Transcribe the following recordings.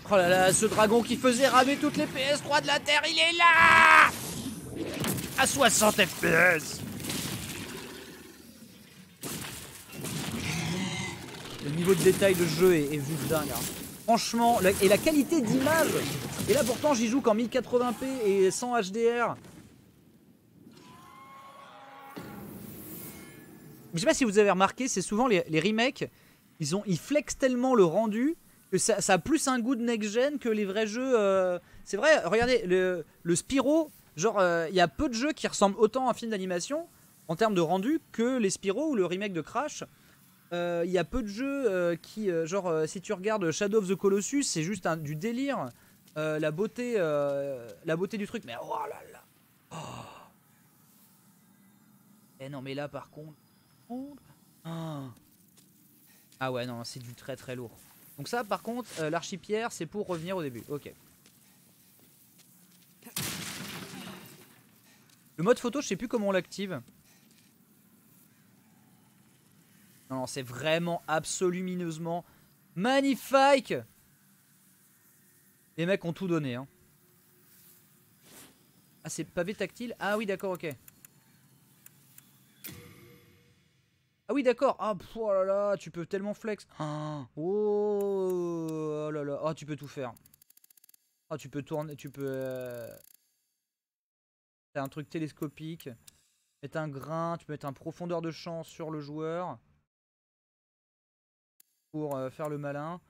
Oh là là, ce dragon qui faisait ramer toutes les PS3 de la Terre, il est là! À 60 FPS. Le niveau de détail de jeu est juste dingue. Hein. Franchement, et la qualité d'image. Et là pourtant j'y joue qu'en 1080p et sans HDR. Je sais pas si vous avez remarqué, c'est souvent les remakes, ils flexent tellement le rendu que ça a plus un goût de next-gen que les vrais jeux. C'est vrai, regardez, le Spyro, genre il y a peu de jeux qui ressemblent autant à un film d'animation en termes de rendu que les Spyro ou le remake de Crash. Il y a peu de jeux qui, si tu regardes Shadow of the Colossus, c'est juste du délire. La beauté du truc, mais oh là là. Oh. Eh non, mais là par contre. Oh. Ah ouais, non, c'est du très très lourd. Donc ça, par contre, l'archipierre, c'est pour revenir au début. Ok. Le mode photo, je sais plus comment on l'active. Non, c'est vraiment absolument magnifique. Les mecs ont tout donné. Hein. Ah, c'est pavé tactile. Ah oui, d'accord, ok. Ah oui, d'accord. Ah, oh là là, tu peux tellement flex. Oh là là. Oh, tu peux tout faire. Oh, tu peux tourner, tu peux... T'as un truc télescopique. Mettre un grain, tu peux mettre un profondeur de champ sur le joueur. Pour faire le malin.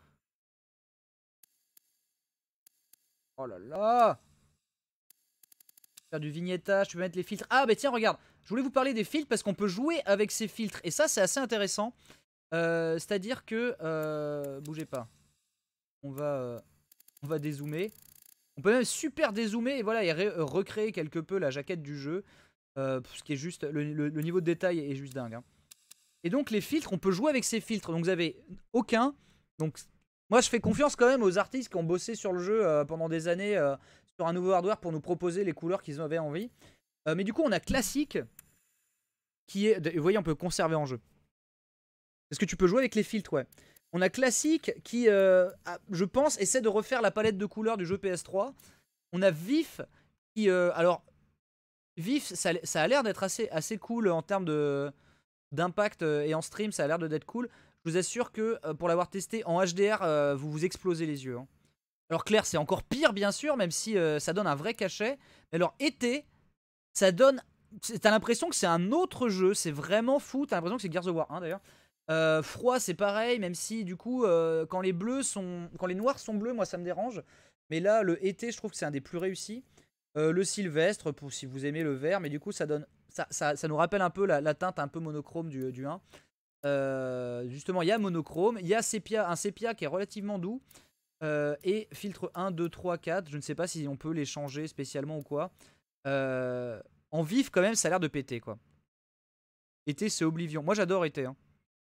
Oh là là. Faire du vignettage, tu peux mettre les filtres. Ah bah tiens, regarde. Je voulais vous parler des filtres parce qu'on peut jouer avec ces filtres. Et ça, c'est assez intéressant. C'est-à-dire que... bougez pas. On va dézoomer. On peut même super dézoomer et voilà, et recréer quelque peu la jaquette du jeu. Ce qui est juste... Le niveau de détail est juste dingue. Hein. Et donc les filtres, on peut jouer avec ces filtres. Donc vous avez aucun. Donc moi je fais confiance quand même aux artistes qui ont bossé sur le jeu pendant des années sur un nouveau hardware pour nous proposer les couleurs qu'ils avaient envie. Mais du coup on a classique qui est... Vous voyez, on peut conserver en jeu. Parce que tu peux jouer avec les filtres, ouais. On a classique qui, je pense, essaie de refaire la palette de couleurs du jeu PS3. On a vif qui... alors, vif, ça a l'air d'être assez cool en termes d'impact et en stream, ça a l'air d'être cool. Je vous assure que pour l'avoir testé en HDR, vous vous explosez les yeux. Hein. Alors clair, c'est encore pire, bien sûr, même si ça donne un vrai cachet. Mais alors, été, ça donne... T'as l'impression que c'est un autre jeu, c'est vraiment fou. T'as l'impression que c'est Gears of War 1 d'ailleurs. Froid c'est pareil, même si du coup quand les noirs sont bleus, moi ça me dérange. Mais là le été je trouve que c'est un des plus réussis. Le sylvestre pour si vous aimez le vert, mais du coup ça donne ça nous rappelle un peu la teinte un peu monochrome du 1. Justement il y a monochrome, il y a un sépia qui est relativement doux. Et filtre 1, 2, 3, 4, je ne sais pas si on peut les changer spécialement ou quoi. En vif quand même ça a l'air de péter quoi. Été c'est Oblivion, moi j'adore été hein.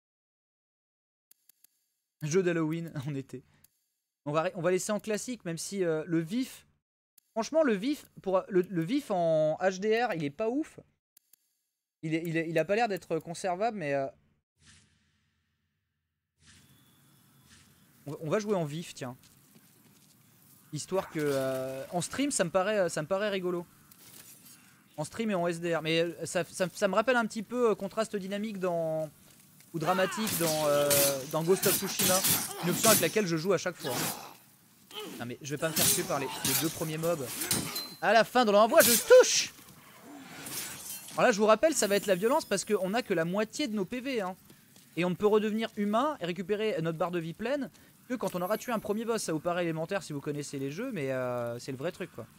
Jeu d'Halloween en été. On va laisser en classique, même si le vif... Franchement, le vif en HDR, il est pas ouf. Il a pas l'air d'être conservable, mais... On va jouer en vif, tiens. Histoire que... en stream, ça me paraît rigolo. En stream et en SDR. Mais ça me rappelle un petit peu contraste dynamique ou dramatique dans Ghost of Tsushima. Une option avec laquelle je joue à chaque fois. Non mais je vais pas me faire tuer par les 2 premiers mobs. À la fin de l'envoi, je touche. Alors là, je vous rappelle, ça va être la violence parce qu'on a que la moitié de nos PV. Hein. Et on ne peut redevenir humain et récupérer notre barre de vie pleine que quand on aura tué un premier boss. Ça vous paraît élémentaire si vous connaissez les jeux, mais c'est le vrai truc quoi.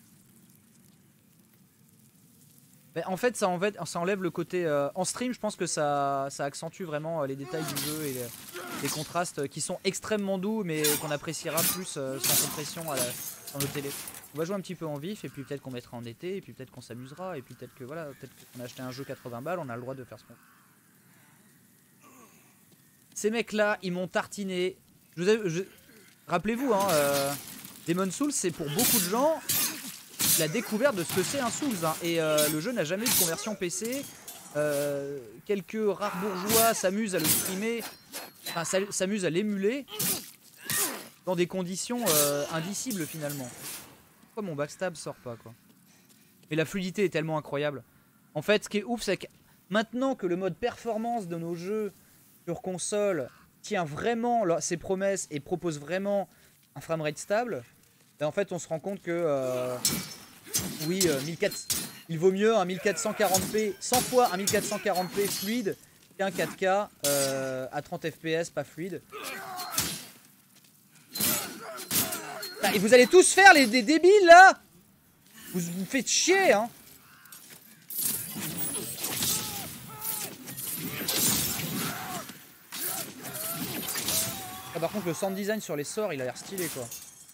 Mais en fait, ça enlève le côté... en stream, je pense que ça accentue vraiment les détails du jeu et les contrastes qui sont extrêmement doux, mais qu'on appréciera plus sans compression dans nos télés. On va jouer un petit peu en vif, et puis peut-être qu'on mettra en été, et puis peut-être qu'on s'amusera, et puis peut-être que voilà, peut-être qu'on a acheté un jeu 80 balles, on a le droit de faire ce qu'on veut. Ces mecs-là, ils m'ont tartiné. Rappelez-vous, hein, Demon's Souls, c'est pour beaucoup de gens... la découverte de ce que c'est un Souls hein. Et le jeu n'a jamais eu de conversion PC. Quelques rares bourgeois s'amusent à le streamer, enfin s'amusent à l'émuler. dans des conditions indicibles finalement. Pourquoi mon backstab sort pas quoi? Mais la fluidité est tellement incroyable. En fait, ce qui est ouf, c'est que maintenant que le mode performance de nos jeux sur console tient vraiment ses promesses et propose vraiment un framerate stable, ben en fait on se rend compte que oui, 1400, il vaut mieux un 1440p, 100 fois un 1440p fluide qu'un 4K à 30 fps pas fluide. Ah, et vous allez tous faire des débiles là! Vous faites chier hein! Ah, par contre le sound design sur les sorts il a l'air stylé quoi.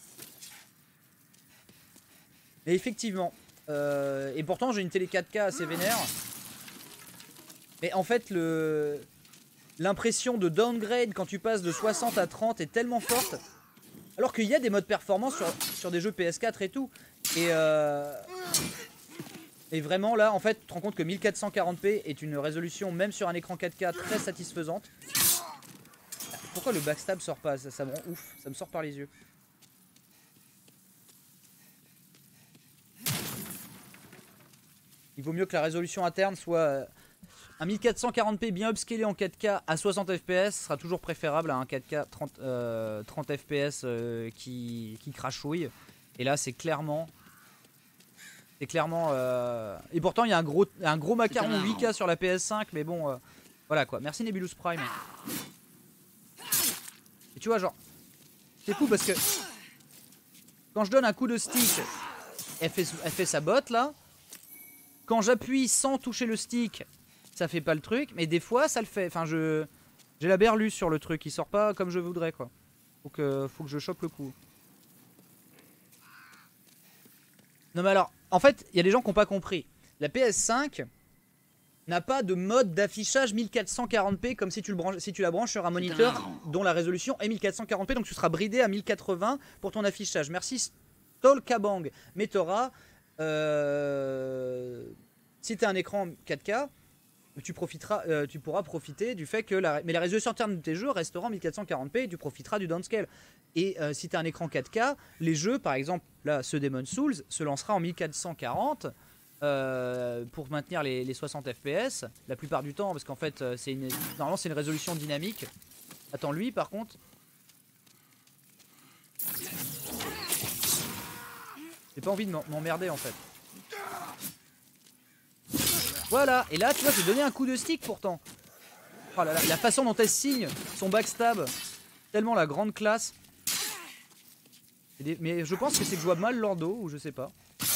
Mais effectivement, et pourtant j'ai une télé 4K assez vénère. Mais en fait l'impression de downgrade quand tu passes de 60 à 30 est tellement forte. Alors qu'il y a des modes performance sur des jeux PS4 et tout. Et vraiment là en fait tu te rends compte que 1440p est une résolution même sur un écran 4K très satisfaisante. Pourquoi le backstab sort pas? Ça me rend ouf, ça me sort par les yeux. Il vaut mieux que la résolution interne soit un 1440p bien upscalé en 4K à 60 fps sera toujours préférable à un 4K 30 fps qui crachouille. Et là c'est clairement... Et pourtant il y a un gros macaron 8K sur la PS5 mais bon voilà quoi. Merci Nebulous Prime. Et tu vois genre c'est fou parce que quand je donne un coup de stick elle fait sa botte là. Quand j'appuie sans toucher le stick ça fait pas le truc mais des fois ça le fait. Enfin j'ai la berlue sur le truc, il sort pas comme je voudrais quoi. Faut que je chope le coup. Non mais alors, en fait, il y a des gens qui n'ont pas compris. La PS5 n'a pas de mode d'affichage 1440p comme si tu la branches sur un moniteur dont la résolution est 1440p. Donc tu seras bridé à 1080 pour ton affichage. Merci Stolkabang. Mais tu auras... si tu as un écran 4K, tu pourras profiter du fait que mais la résolution interne de tes jeux restera en 1440p et tu profiteras du downscale. Et si tu as un écran 4K, les jeux, par exemple, là, ce Demon's Souls, se lancera en 1440 pour maintenir les 60 FPS la plupart du temps, parce qu'en fait, normalement, c'est une résolution dynamique. Attends, lui, par contre... J'ai pas envie de m'emmerder, en fait. Voilà, et là, tu vois, j'ai donné un coup de stick, pourtant. Oh là là, la façon dont elle signe son backstab, tellement la grande classe. Mais je pense que c'est que je vois mal leur dos, ou je sais pas.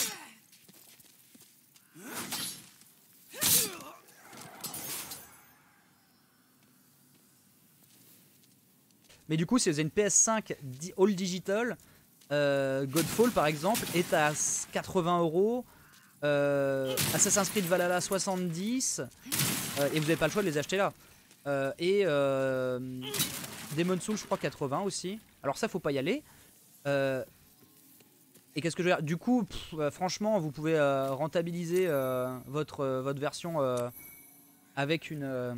Mais du coup, si vous avez une PS5 All Digital, Godfall par exemple, est à 80 €. Assassin's Creed Valhalla 70. Et vous n'avez pas le choix de les acheter là. Demon's Souls, je crois 80 aussi. Alors ça, faut pas y aller. Et qu'est-ce que je veux dire? Du coup, franchement, vous pouvez rentabiliser votre version avec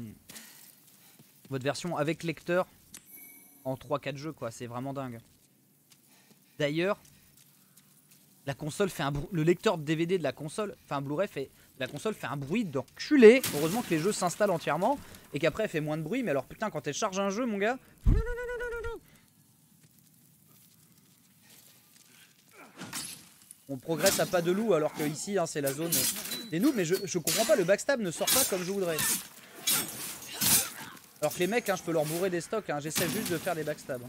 votre version avec lecteur en 3-4 jeux, quoi. C'est vraiment dingue. D'ailleurs, la console fait le lecteur de DVD de la console, enfin Blu-ray la console fait un bruit d'enculé. Heureusement que les jeux s'installent entièrement et qu'après elle fait moins de bruit. Mais alors putain, quand elle charge un jeu, mon gars. On progresse à pas de loup alors que ici hein, c'est la zone des noobs. Mais je comprends pas, le backstab ne sort pas comme je voudrais. Alors que les mecs, hein, je peux leur bourrer des stocks. Hein, j'essaie juste de faire des backstabs.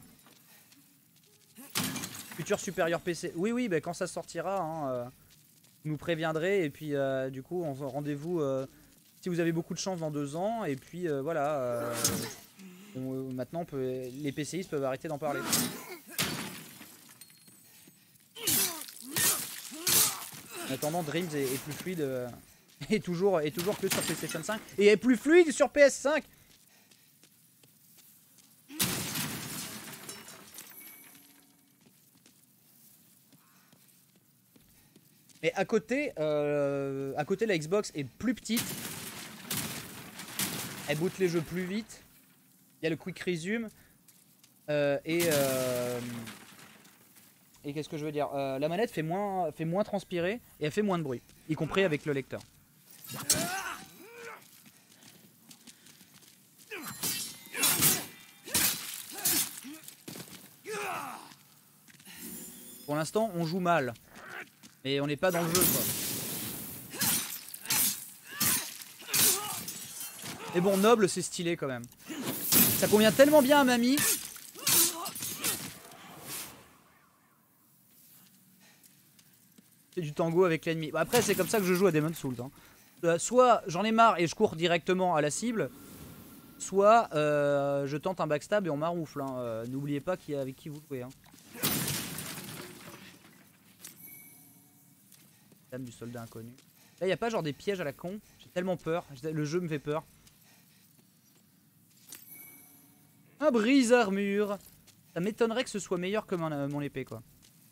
Futur supérieur PC. Oui, oui, bah, quand ça sortira, hein, vous nous préviendrez. Et puis, du coup, on rendez-vous si vous avez beaucoup de chance dans 2 ans. Et puis, voilà. Maintenant, les PCistes peuvent arrêter d'en parler. En attendant, Dreams est plus fluide. Et toujours que sur PlayStation 5. Et est plus fluide sur PS5. Mais à côté, la Xbox est plus petite. Elle boot les jeux plus vite. Il y a le Quick Resume. Et qu'est-ce que je veux dire, la manette fait moins transpirer et elle fait moins de bruit, y compris avec le lecteur. Pour l'instant, on joue mal. Mais on n'est pas dans le jeu, quoi. Mais bon, noble, c'est stylé quand même. Ça convient tellement bien à mamie. C'est du tango avec l'ennemi. Bah après, c'est comme ça que je joue à Demon's Souls. Hein. Soit j'en ai marre et je cours directement à la cible. Soit je tente un backstab et on maroufle. Hein. N'oubliez pas avec qui vous jouez. Hein. Dame du soldat inconnu. Là, y a pas genre des pièges à la con. J'ai tellement peur. Le jeu me fait peur. Un brise-armure. Ça m'étonnerait que ce soit meilleur que mon épée, quoi.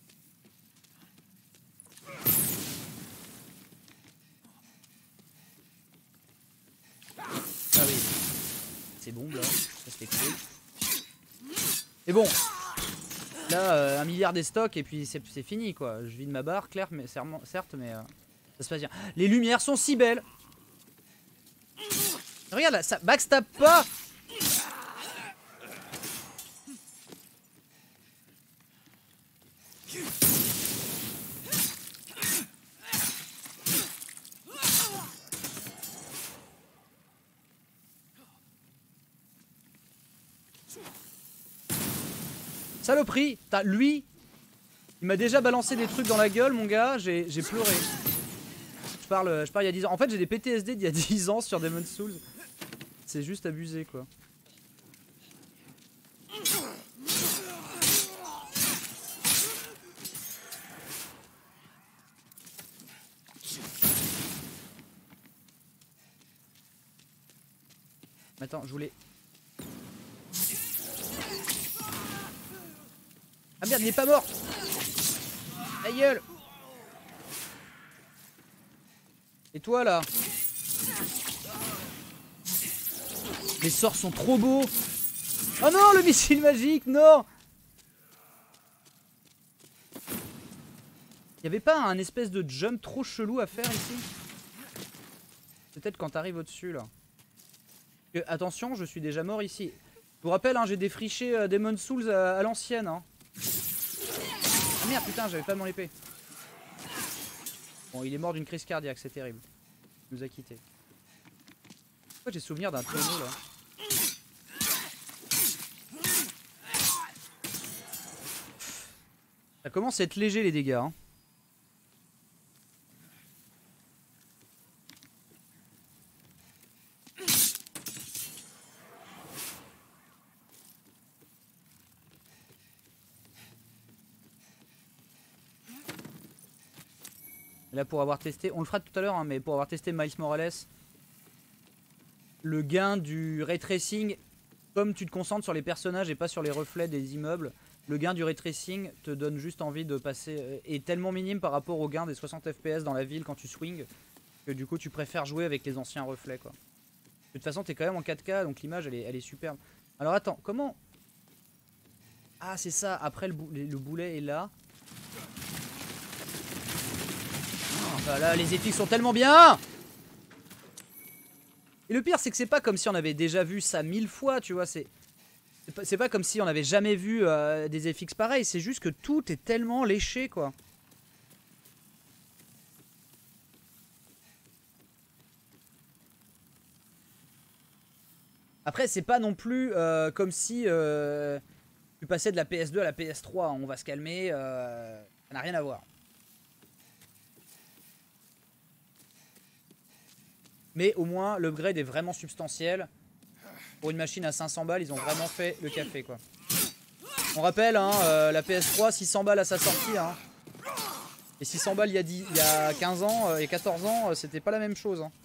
Ah oui. C'est bon, là. Ça se fait cool. Et bon. Là, 1 milliard des stocks et puis c'est fini, quoi. Je vide ma barre, clair, mais certes, mais ça se passe bien. Les lumières sont si belles. Regarde, là, ça backstab pas. Saloperie, lui, il m'a déjà balancé des trucs dans la gueule, mon gars, j'ai pleuré. Je parle il y a 10 ans. En fait, j'ai des PTSD d'il y a 10 ans sur Demon's Souls. C'est juste abusé, quoi. Attends, je voulais... Ah merde, il est pas mort. Ta gueule. Et toi, là? Les sorts sont trop beaux. Oh non, le missile magique, non. Y'avait pas un espèce de jump trop chelou à faire ici? Peut-être quand t'arrives au-dessus, là. Attention, je suis déjà mort ici. Je vous rappelle, hein, j'ai défriché Demon's Souls à l'ancienne. Hein. Ah merde, putain, j'avais pas mon épée. Bon, il est mort d'une crise cardiaque, c'est terrible. Il nous a quittés. Pourquoi j'ai souvenir d'un tonneau, là? Ça commence à être léger, les dégâts. Hein. Là, pour avoir testé, on le fera tout à l'heure, hein, mais pour avoir testé Miles Morales, le gain du ray tracing, comme tu te concentres sur les personnages et pas sur les reflets des immeubles, le gain du ray tracing te donne juste envie de passer, est tellement minime par rapport au gain des 60 FPS dans la ville quand tu swings, que du coup tu préfères jouer avec les anciens reflets, quoi. De toute façon, t'es quand même en 4K, donc l'image elle est superbe. Alors attends, comment... Ah, c'est ça, après le boulet est là. Ah, là, les effets sont tellement bien. Et le pire, c'est que c'est pas comme si on avait déjà vu ça 1000 fois, tu vois. C'est pas comme si on avait jamais vu des FX pareils. C'est juste que tout est tellement léché, quoi. Après, c'est pas non plus comme si tu passais de la PS2 à la PS3. On va se calmer. Ça n'a rien à voir. Mais au moins, l'upgrade est vraiment substantiel. Pour une machine à 500 balles, ils ont vraiment fait le café, quoi. On rappelle, hein, la PS3, 600 balles à sa sortie. Hein. Et 600 balles il y a 15 ans et 14 ans, c'était pas la même chose. Hein.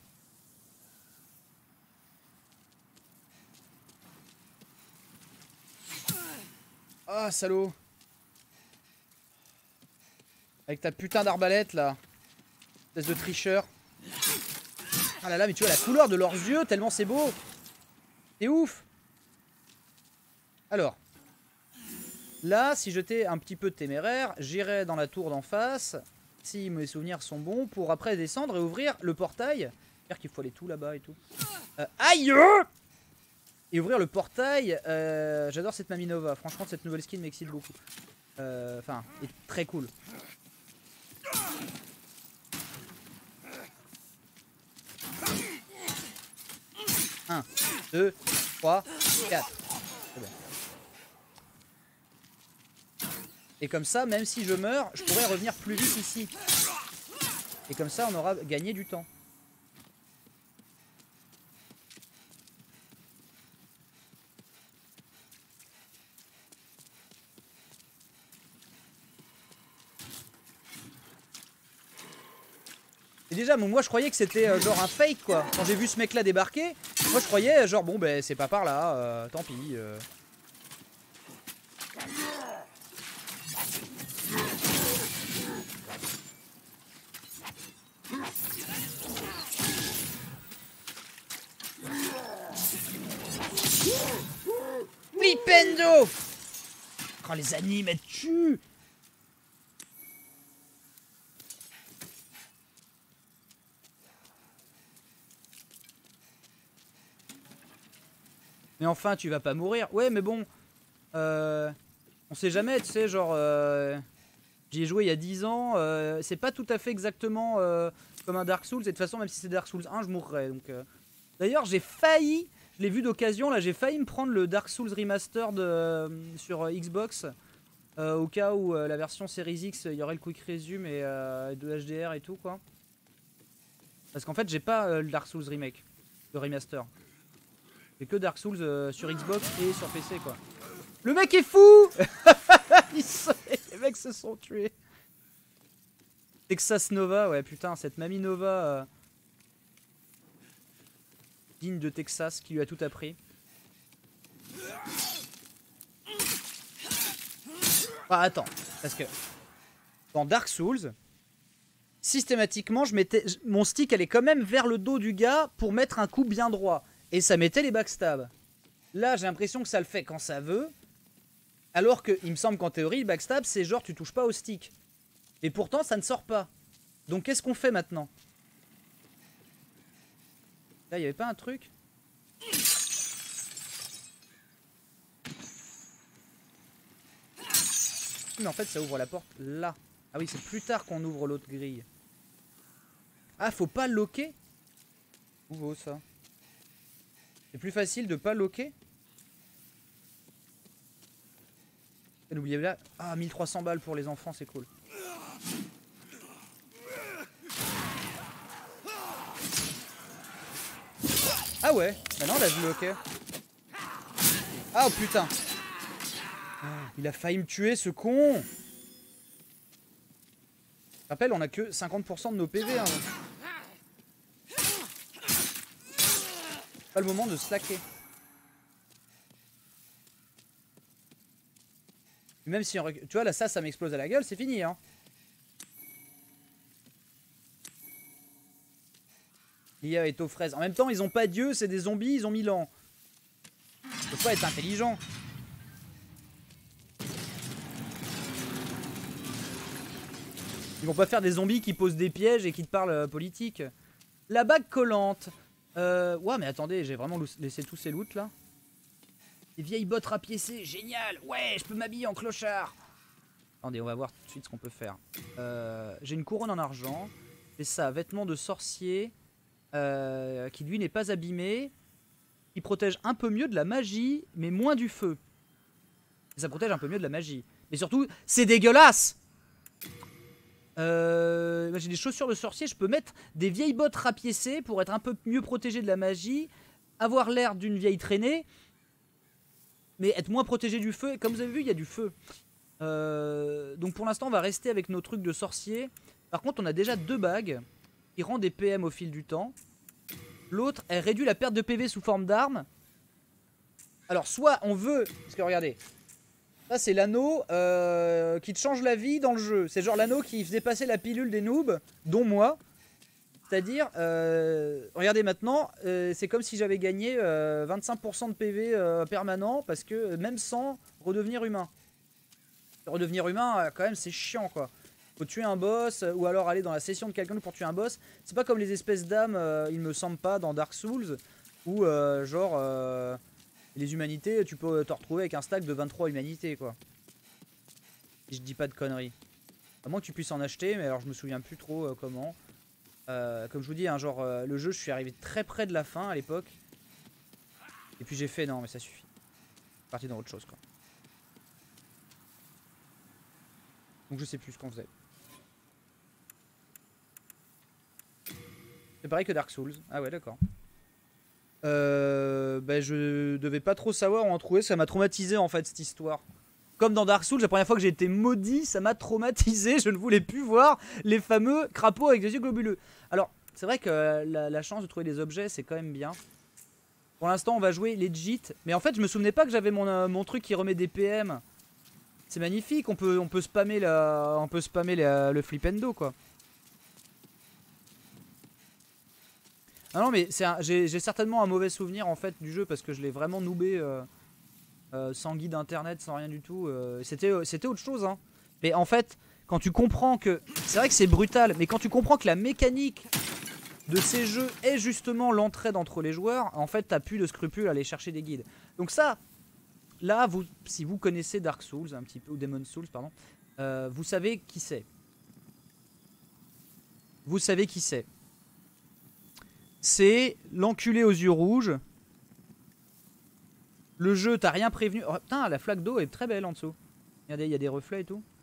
Ah, salaud. Avec ta putain d'arbalète, là. Espèce de tricheur. Ah là là, mais tu vois la couleur de leurs yeux, tellement c'est beau. C'est ouf. Alors. Là, si j'étais un petit peu téméraire, j'irais dans la tour d'en face, si mes souvenirs sont bons, pour après descendre et ouvrir le portail. C'est-à-dire qu'il faut aller tout là-bas et tout. Aïe! Et ouvrir le portail. J'adore cette Maminova. Franchement, cette nouvelle skin m'excite beaucoup. Enfin, est très cool. Un, 2, 3, 4. C'est bon. Et comme ça, même si je meurs, je pourrais revenir plus vite ici. Et comme ça, on aura gagné du temps. Et déjà, moi je croyais que c'était genre un fake quoi. Quand j'ai vu ce mec là débarquer, moi je croyais genre bon ben c'est pas par là, tant pis. Flipendo! Quand les animes elles tuent! Mais enfin, tu vas pas mourir. Ouais, mais bon. On sait jamais, tu sais, genre. J'y ai joué il y a 10 ans. C'est pas tout à fait exactement comme un Dark Souls. Et de toute façon, même si c'est Dark Souls 1, je mourrais. Donc, d'ailleurs, j'ai failli. Je l'ai vu d'occasion. Là, j'ai failli me prendre le Dark Souls Remastered sur Xbox. Au cas où la version Series X, il y aurait le Quick Resume et de HDR et tout, quoi. Parce qu'en fait, j'ai pas le Dark Souls Remake. Le Remaster. C'est que Dark Souls sur Xbox et sur PC quoi. Le mec est fou. Les mecs se sont tués. Texas Nova, ouais putain, cette Mamie Nova digne de Texas qui lui a tout appris. Ah attends, parce que dans Dark Souls, systématiquement je mettais mon stick allait quand même vers le dos du gars pour mettre un coup bien droit. Et ça mettait les backstabs. Là, j'ai l'impression que ça le fait quand ça veut. Alors que, il me semble qu'en théorie, le backstab, c'est genre tu touches pas au stick. Et pourtant, ça ne sort pas. Donc, qu'est-ce qu'on fait maintenant? Là, il n'y avait pas un truc? Mais en fait, ça ouvre la porte là. Ah oui, c'est plus tard qu'on ouvre l'autre grille. Ah, faut pas loquer? Où vaut ça? C'est plus facile de pas loquer. Et n'oubliez là. Ah, 1300 balles pour les enfants, c'est cool. Ah ouais, maintenant là je loquais. Ah oh, putain. Il a failli me tuer ce con. Je rappelle, on a que 50% de nos PV. Hein. Pas le moment de slacker. Même si on... Tu vois là ça m'explose à la gueule, c'est fini hein. L'IA est aux fraises. En même temps ils ont pas Dieu, c'est des zombies, ils ont 1000 ans. Faut pas être intelligent. Ils vont pas faire des zombies qui posent des pièges et qui te parlent politique. La bague collante. Ouais mais attendez, j'ai vraiment laissé tous ces loots là. Des vieilles bottes rapiécées, génial. Ouais, je peux m'habiller en clochard. Attendez, on va voir tout de suite ce qu'on peut faire. J'ai une couronne en argent. C'est ça, vêtements de sorcier. Qui lui n'est pas abîmé. Qui protège un peu mieux de la magie, mais moins du feu. Et ça protège un peu mieux de la magie. Mais surtout, c'est dégueulasse. J'ai des chaussures de sorcier. Je peux mettre des vieilles bottes rapiécées pour être un peu mieux protégé de la magie. Avoir l'air d'une vieille traînée. Mais être moins protégé du feu. Et comme vous avez vu, il y a du feu. Donc pour l'instant, on va rester avec nos trucs de sorcier. Par contre, on a déjà 2 bagues qui rendent des PM au fil du temps. L'autre, elle réduit la perte de PV sous forme d'armes. Alors, soit on veut... Parce que regardez. Ça, c'est l'anneau qui te change la vie dans le jeu. C'est genre l'anneau qui faisait passer la pilule des noobs, dont moi. C'est-à-dire, regardez maintenant, c'est comme si j'avais gagné 25% de PV permanent, parce que même sans redevenir humain. Redevenir humain, quand même, c'est chiant, quoi. Faut tuer un boss, ou alors aller dans la session de quelqu'un pour tuer un boss. C'est pas comme les espèces d'âmes, il me semble pas, dans Dark Souls, où, les humanités, tu peux te retrouver avec un stack de 23 humanités, quoi. Si je dis pas de conneries. À moins que tu puisses en acheter, mais alors je me souviens plus trop comment. Comme je vous dis, hein, le jeu, je suis arrivé très près de la fin à l'époque. Et puis j'ai fait, non, mais ça suffit. Parti dans autre chose, quoi. Donc je sais plus ce qu'on faisait. C'est pareil que Dark Souls. Ah ouais, d'accord. Bah, je devais pas trop savoir où en trouver. Ça m'a traumatisé en fait cette histoire. Comme dans Dark Souls, la première fois que j'ai été maudit, ça m'a traumatisé. Je ne voulais plus voir les fameux crapauds avec des yeux globuleux. Alors, c'est vrai que la chance de trouver des objets, c'est quand même bien. Pour l'instant, on va jouer legit. Mais en fait, je me souvenais pas que j'avais mon truc qui remet des PM. C'est magnifique. On peut spammer le flipendo, quoi. Ah non, mais j'ai certainement un mauvais souvenir en fait du jeu parce que je l'ai vraiment noobé sans guide internet, sans rien du tout. C'était autre chose, hein. Mais en fait, quand tu comprends que... C'est vrai que c'est brutal, mais quand tu comprends que la mécanique de ces jeux est justement l'entraide entre les joueurs, en fait, t'as plus de scrupules à aller chercher des guides. Donc ça, là, si vous connaissez Dark Souls un petit peu, ou Demon's Souls, pardon, vous savez qui c'est. Vous savez qui c'est. C'est l'enculé aux yeux rouges. Le jeu, t'as rien prévenu. Oh, putain, la flaque d'eau est très belle en dessous. Regardez, il y a des reflets et tout.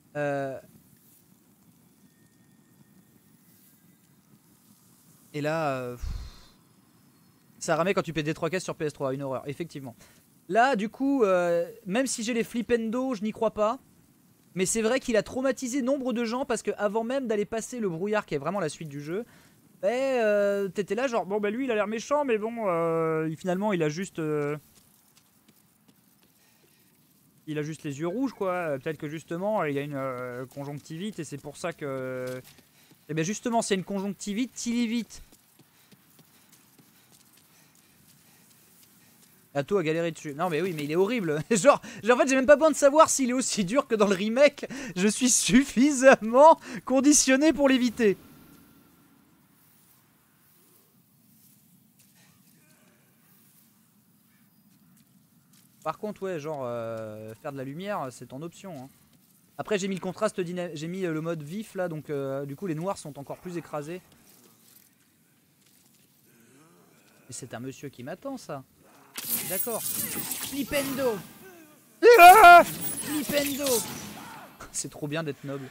Et là, ça ramait quand tu pètes des 3 caisses sur PS3. Une horreur, effectivement. Là, du coup, même si j'ai les flipendo, je n'y crois pas. Mais c'est vrai qu'il a traumatisé nombre de gens parce que avant même d'aller passer le brouillard, qui est vraiment la suite du jeu, t'étais là genre, bon bah lui il a l'air méchant, mais bon, finalement il a juste... il a juste les yeux rouges, quoi. Peut-être que justement il y a une conjonctivite et c'est pour ça que... Et bien justement, c'est une conjonctivite, tilivite. Ato a galéré dessus. Non mais oui, mais il est horrible. genre en fait j'ai même pas besoin de savoir s'il est aussi dur que dans le remake. Je suis suffisamment conditionné pour l'éviter. Par contre, ouais, genre, faire de la lumière, c'est en option, hein. Après, j'ai mis le contraste j'ai mis le mode vif, là, donc du coup, les noirs sont encore plus écrasés. Et c'est un monsieur qui m'attend, ça. D'accord. Flipendo. Flipendo. C'est trop bien d'être noble.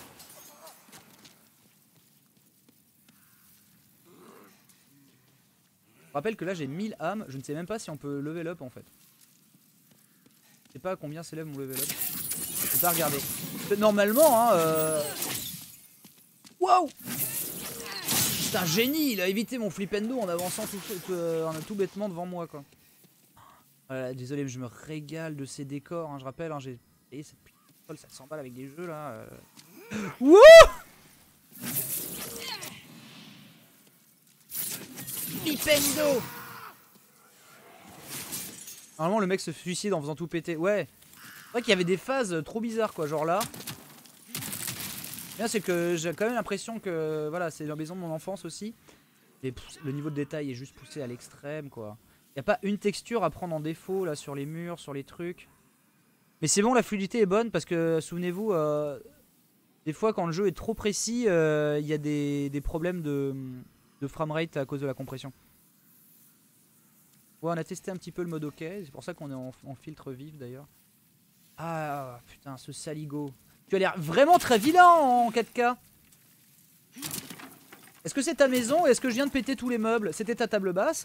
Je rappelle que là, j'ai 1000 âmes. Je ne sais même pas si on peut level up, en fait. Je sais pas à combien s'élève mon level up. Je vais pas regarder. Normalement, hein. Wow! C'est un génie, il a évité mon flipendo en avançant tout bêtement devant moi, quoi. Voilà, désolé, mais je me régale de ces décors, hein, je rappelle, hein, j'ai payé cette putain de folle 700 balles avec des jeux là. Wouh! Flipendo! Normalement, le mec se suicide en faisant tout péter. Ouais. C'est vrai qu'il y avait des phases trop bizarres, quoi, genre là. Bien, c'est que j'ai quand même l'impression que voilà, c'est la maison de mon enfance aussi. Et le niveau de détail est juste poussé à l'extrême, quoi. Y a pas une texture à prendre en défaut là sur les murs, sur les trucs. Mais c'est bon, la fluidité est bonne parce que souvenez-vous, des fois quand le jeu est trop précis, il y a des problèmes de framerate à cause de la compression. Ouais, on a testé un petit peu le mode OK, c'est pour ça qu'on est en filtre vif d'ailleurs. Ah putain, ce saligo. Tu as l'air vraiment très vilain en 4K. Est-ce que c'est ta maison? Est-ce que je viens de péter tous les meubles? C'était ta table basse?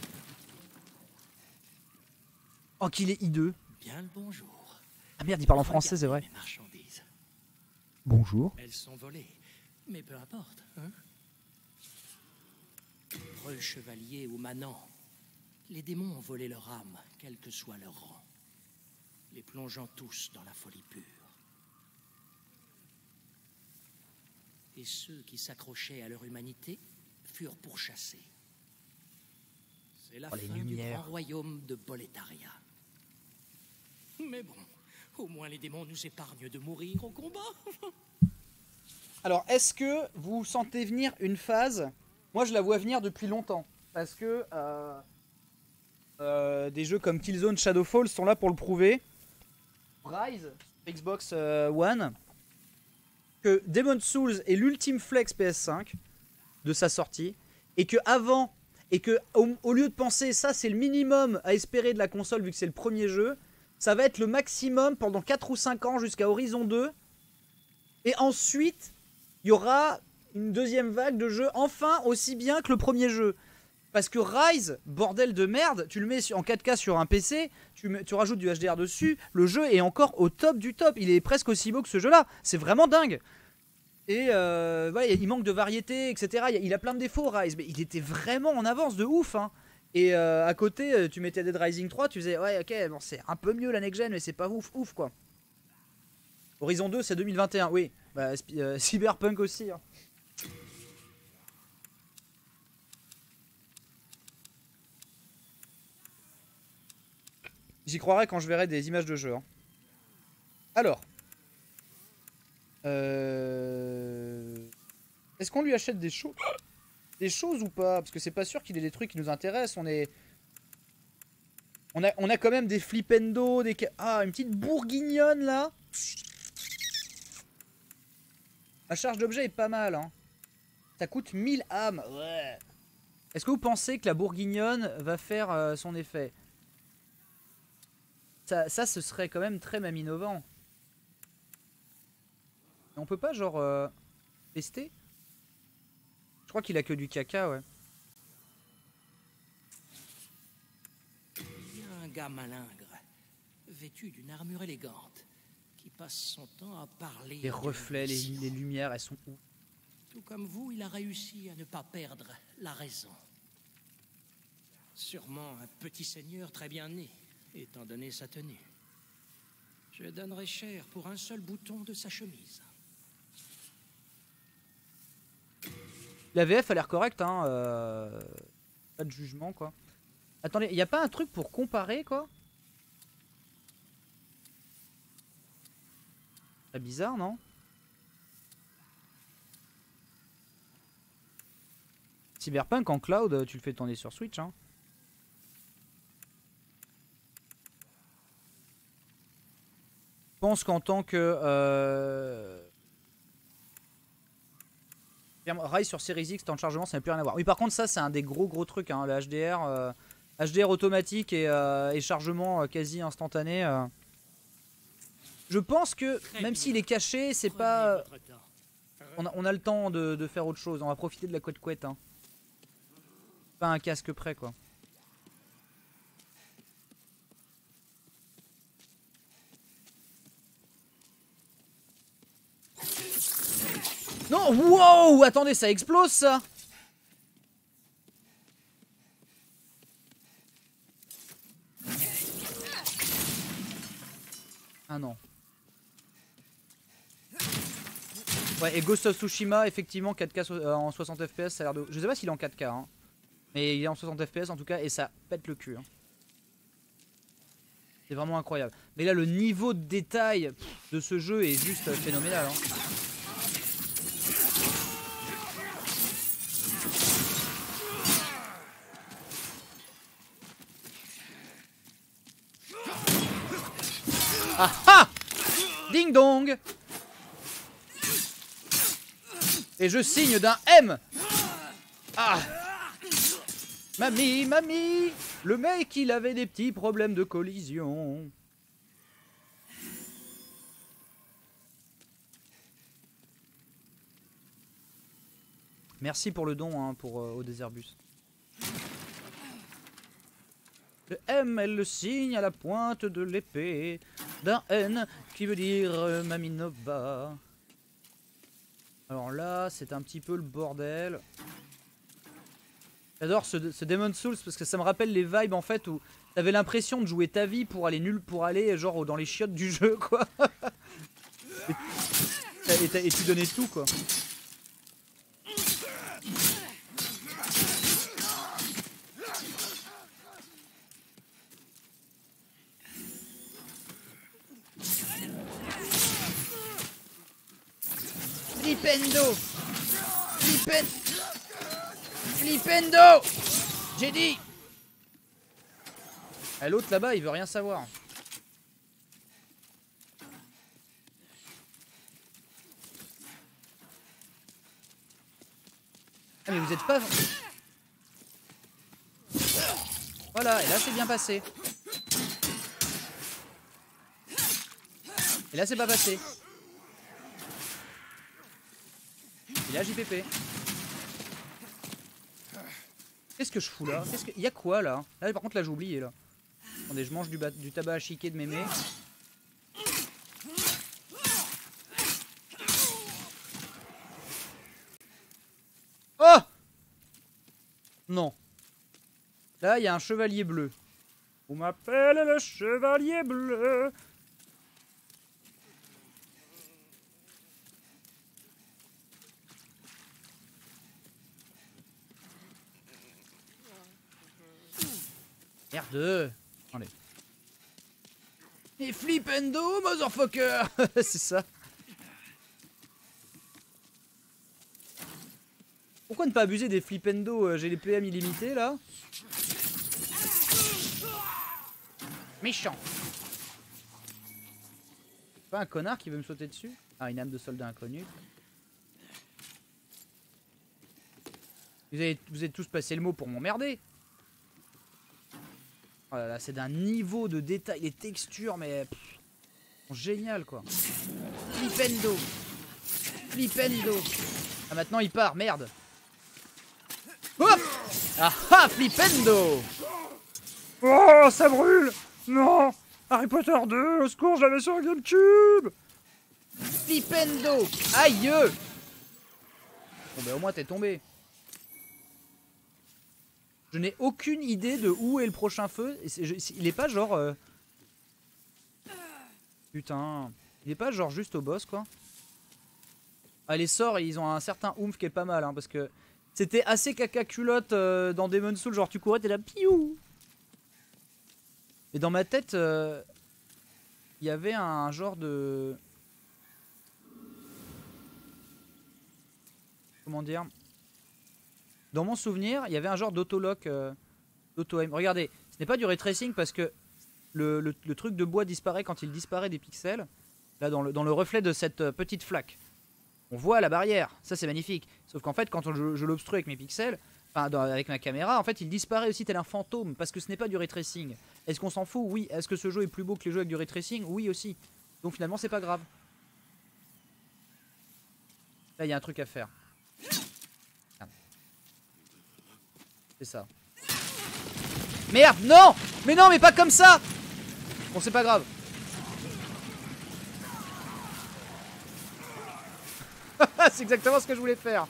Oh, qu'il est hideux. Bien le bonjour. Ah merde, il parle en français, c'est vrai. Bonjour. Elles sont volées, mais peu importe, hein. Heureux chevalier ou manant, les démons ont volé leur âme, quel que soit leur rang, les plongeant tous dans la folie pure. Et ceux qui s'accrochaient à leur humanité furent pourchassés. C'est la fin du grand royaume de Boletaria. Mais bon, Au moins les démons nous épargnent de mourir au combat. Alors, est-ce que vous sentez venir une phase? Moi, je la vois venir depuis longtemps. Parce que des jeux comme Killzone, Shadowfall sont là pour le prouver. Rise, Xbox One, que Demon's Souls est l'ultime flex PS5 de sa sortie. Et que avant, et que au lieu de penser ça, c'est le minimum à espérer de la console vu que c'est le premier jeu, ça va être le maximum pendant 4 ou 5 ans jusqu'à Horizon 2. Et ensuite, il y aura une deuxième vague de jeux enfin aussi bien que le premier jeu. Parce que Rise, bordel de merde, tu le mets en 4K sur un PC, tu rajoutes du HDR dessus, le jeu est encore au top du top. Il est presque aussi beau que ce jeu-là. C'est vraiment dingue. Et voilà, il manque de variété, etc. Il a plein de défauts, Rise, mais il était vraiment en avance de ouf. Hein. Et à côté, tu mettais Dead Rising 3, tu faisais, ouais, ok, bon, c'est un peu mieux la next-gen, mais c'est pas ouf, ouf, quoi. Horizon 2, c'est 2021, oui. Bah, Cyberpunk aussi. Hein. J'y croirai quand je verrai des images de jeu. Hein. Alors. Est-ce qu'on lui achète des choses ou pas? Parce que c'est pas sûr qu'il ait des trucs qui nous intéressent. On a quand même des flipendo, Ah, une petite bourguignonne là. La charge d'objet est pas mal. Hein. Ça coûte 1000 âmes. Ouais. Est-ce que vous pensez que la bourguignonne va faire son effet? Ça, ce serait quand même très même innovant. On peut pas genre tester? Je crois qu'il a que du caca, ouais. Il y a un gars malingre, vêtu d'une armure élégante, qui passe son temps à parler. Les reflets, les lumières, elles sont où? Tout comme vous, il a réussi à ne pas perdre la raison. Sûrement un petit seigneur très bien né, étant donné sa tenue. Je donnerais cher pour un seul bouton de sa chemise. La VF a l'air correcte, hein. Pas de jugement, quoi. Attendez, y a pas un truc pour comparer, quoi? C'est bizarre, non? Cyberpunk en cloud, tu le fais tourner sur Switch, hein. Je pense qu'en tant que... Rise sur Series X, temps de chargement, ça n'a plus rien à voir. Oui, par contre, ça, c'est un des gros trucs, hein, le HDR. HDR automatique et chargement quasi instantané. Je pense que, même s'il est caché, c'est pas... On a le temps de faire autre chose. On va profiter de la couette-couette. Hein. Pas un casque près, quoi. Non, wow, attendez, ça explose, ça. Ah non. Ouais, et Ghost of Tsushima, effectivement, 4K en 60 FPS, ça a l'air de... Je sais pas s'il est en 4K, hein. Mais il est en 60 FPS en tout cas, et ça pète le cul. Hein. C'est vraiment incroyable. Mais là, le niveau de détail de ce jeu est juste phénoménal. Hein. Ah ah! Ding dong! Et je signe d'un M! Ah! Mamie, mamie! Le mec, il avait des petits problèmes de collision. Merci pour le don, hein, au Déserbus. Le M est le signe à la pointe de l'épée d'un N qui veut dire Maminova. Alors là, c'est un petit peu le bordel. J'adore ce Demon's Souls parce que ça me rappelle les vibes en fait où t'avais l'impression de jouer ta vie pour aller genre dans les chiottes du jeu, quoi. et tu donnais tout, quoi. Flipendo. Flipendo. J'ai dit. Ah, l'autre là-bas, il veut rien savoir. Ah, mais vous êtes pas... Voilà, et là c'est bien passé. Et là c'est pas passé. Et là JPP. Qu'est-ce que je fous là? Il y a quoi là? Là par contre là j'ai oublié là. Attendez, je mange du tabac à chiquer de mémé. Oh! Non. Là, il y a un chevalier bleu. On m'appelle le chevalier bleu. Merde. Allez. Et flipendo, motherfucker. C'est ça. Pourquoi ne pas abuser des flipendo? J'ai les PM illimités là. Méchant. Pas un connard qui veut me sauter dessus? Ah, une âme de soldat inconnu. Vous avez tous passé le mot pour m'emmerder. Oh là là, c'est d'un niveau de détail, les textures, mais sont géniales quoi. Flipendo. Flipendo. Ah, maintenant il part, merde. Hop. Ah ah, flipendo. Oh, ça brûle. Non. Harry Potter 2, au secours, je l'avais sur GameCube. Flipendo. Aïe. Bon bah au moins t'es tombé. Je n'ai aucune idée de où est le prochain feu. Il est pas genre... Putain. Il est pas genre juste au boss quoi. Ah, les sorts ils ont un certain oomph qui est pas mal hein, parce que c'était assez caca culotte dans Demon's Souls, genre tu courais t'es là piou. Et dans ma tête il y avait un genre de... Comment dire? Dans mon souvenir, il y avait un genre d'autolock, d'auto-aim. Regardez, ce n'est pas du ray tracing parce que le truc de bois disparaît quand il disparaît des pixels. Là, dans le reflet de cette petite flaque. On voit la barrière, ça c'est magnifique. Sauf qu'en fait, quand je l'obstrue avec mes pixels, enfin avec ma caméra, en fait il disparaît aussi tel un fantôme parce que ce n'est pas du ray tracing. Est-ce qu'on s'en fout? Oui. Est-ce que ce jeu est plus beau que les jeux avec du ray tracing? Oui aussi. Donc finalement c'est pas grave. Là il y a un truc à faire. C'est ça. Merde, non! Mais non, mais pas comme ça! Bon, c'est pas grave. C'est exactement ce que je voulais faire.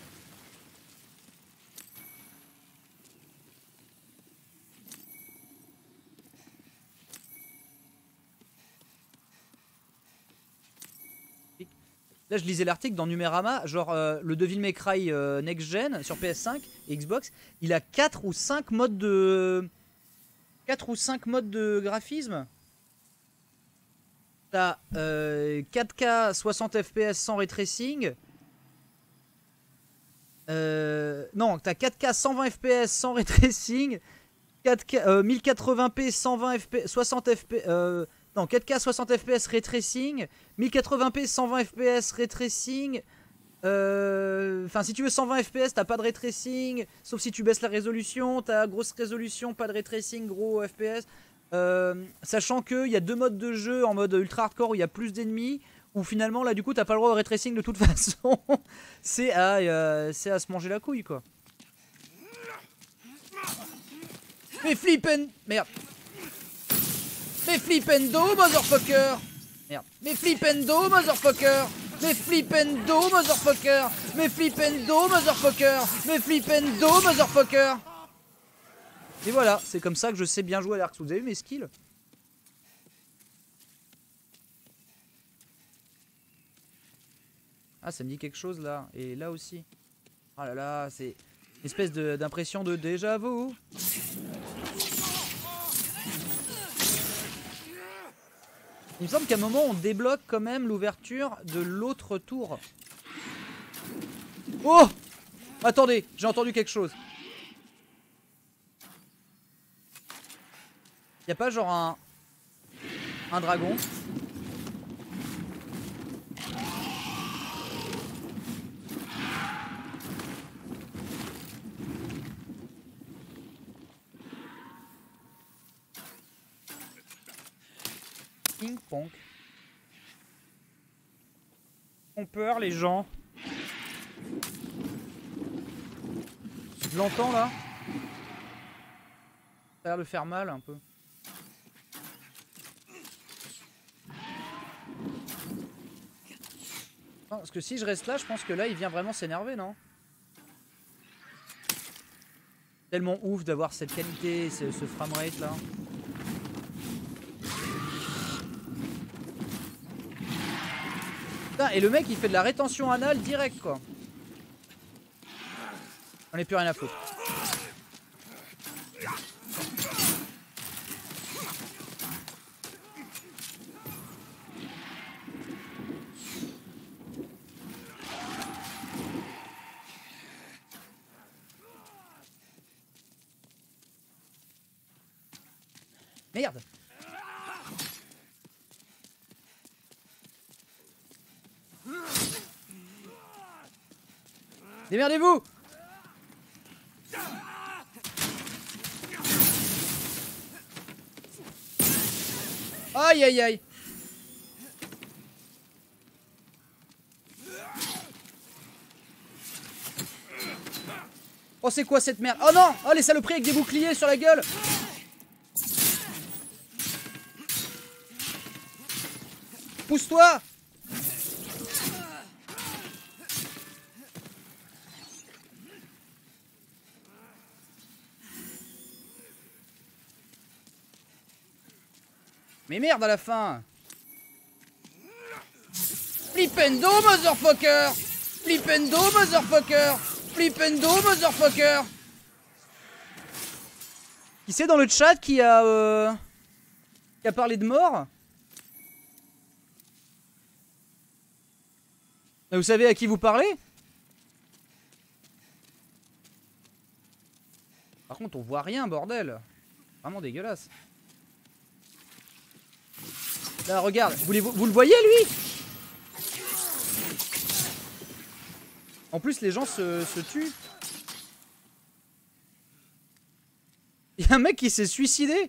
Là, je lisais l'article dans Numérama, genre le Devil May Cry Next Gen sur PS5 et Xbox, il a 4 ou 5 modes de... 4 ou 5 modes de graphisme. T'as 4K 60 FPS sans ray tracing. Non, t'as 4K 120 FPS sans ray tracing. 4K 1080p 120 FPS 60 FPS non, 4K 60 FPS ray tracing, 1080p 120 FPS ray tracing. Enfin, si tu veux 120 FPS, t'as pas de ray tracing, sauf si tu baisses la résolution. T'as grosse résolution, pas de ray tracing, gros FPS. Sachant qu'il y a deux modes de jeu en mode ultra hardcore où il y a plus d'ennemis, où finalement là du coup t'as pas le droit au ray tracing de toute façon. C'est à se manger la couille quoi. Mais flippen... Merde. Mais flippendo, motherfucker. Merde. Mais flippendo, motherfucker. Mais flippendo, motherfucker. Mais flippendo, motherfucker. Mais flippendo, motherfucker. Et voilà, c'est comme ça que je sais bien jouer à Dark Souls. Vous avez vu mes skills? Ah, ça me dit quelque chose là. Et là aussi. Ah là là, c'est une espèce d'impression de déjà vu. Il me semble qu'à un moment on débloque quand même l'ouverture de l'autre tour. Oh! Attendez, j'ai entendu quelque chose. Y'a pas genre un dragon? Ping pong. Ils ont peur les gens. Je l'entends là. Ça a l'air de faire mal un peu. Non, parce que si je reste là, je pense que là il vient vraiment s'énerver, non? Tellement ouf d'avoir cette qualité, ce framerate là. Putain, et le mec il fait de la rétention anale direct quoi. On n'est plus rien à foutre. Merde. Démerdez-vous. Aïe aïe aïe. Oh c'est quoi cette merde? Oh non. Oh les saloperies avec des boucliers sur la gueule. Pousse-toi. Mais merde à la fin. Flipendo motherfucker. Flipendo motherfucker. Flipendo motherfucker. Qui c'est dans le chat qui a parlé de mort? Vous savez à qui vous parlez? Par contre on voit rien bordel. Vraiment dégueulasse. Là regarde, vous le voyez lui? En plus les gens se tuent. Il y a un mec qui s'est suicidé.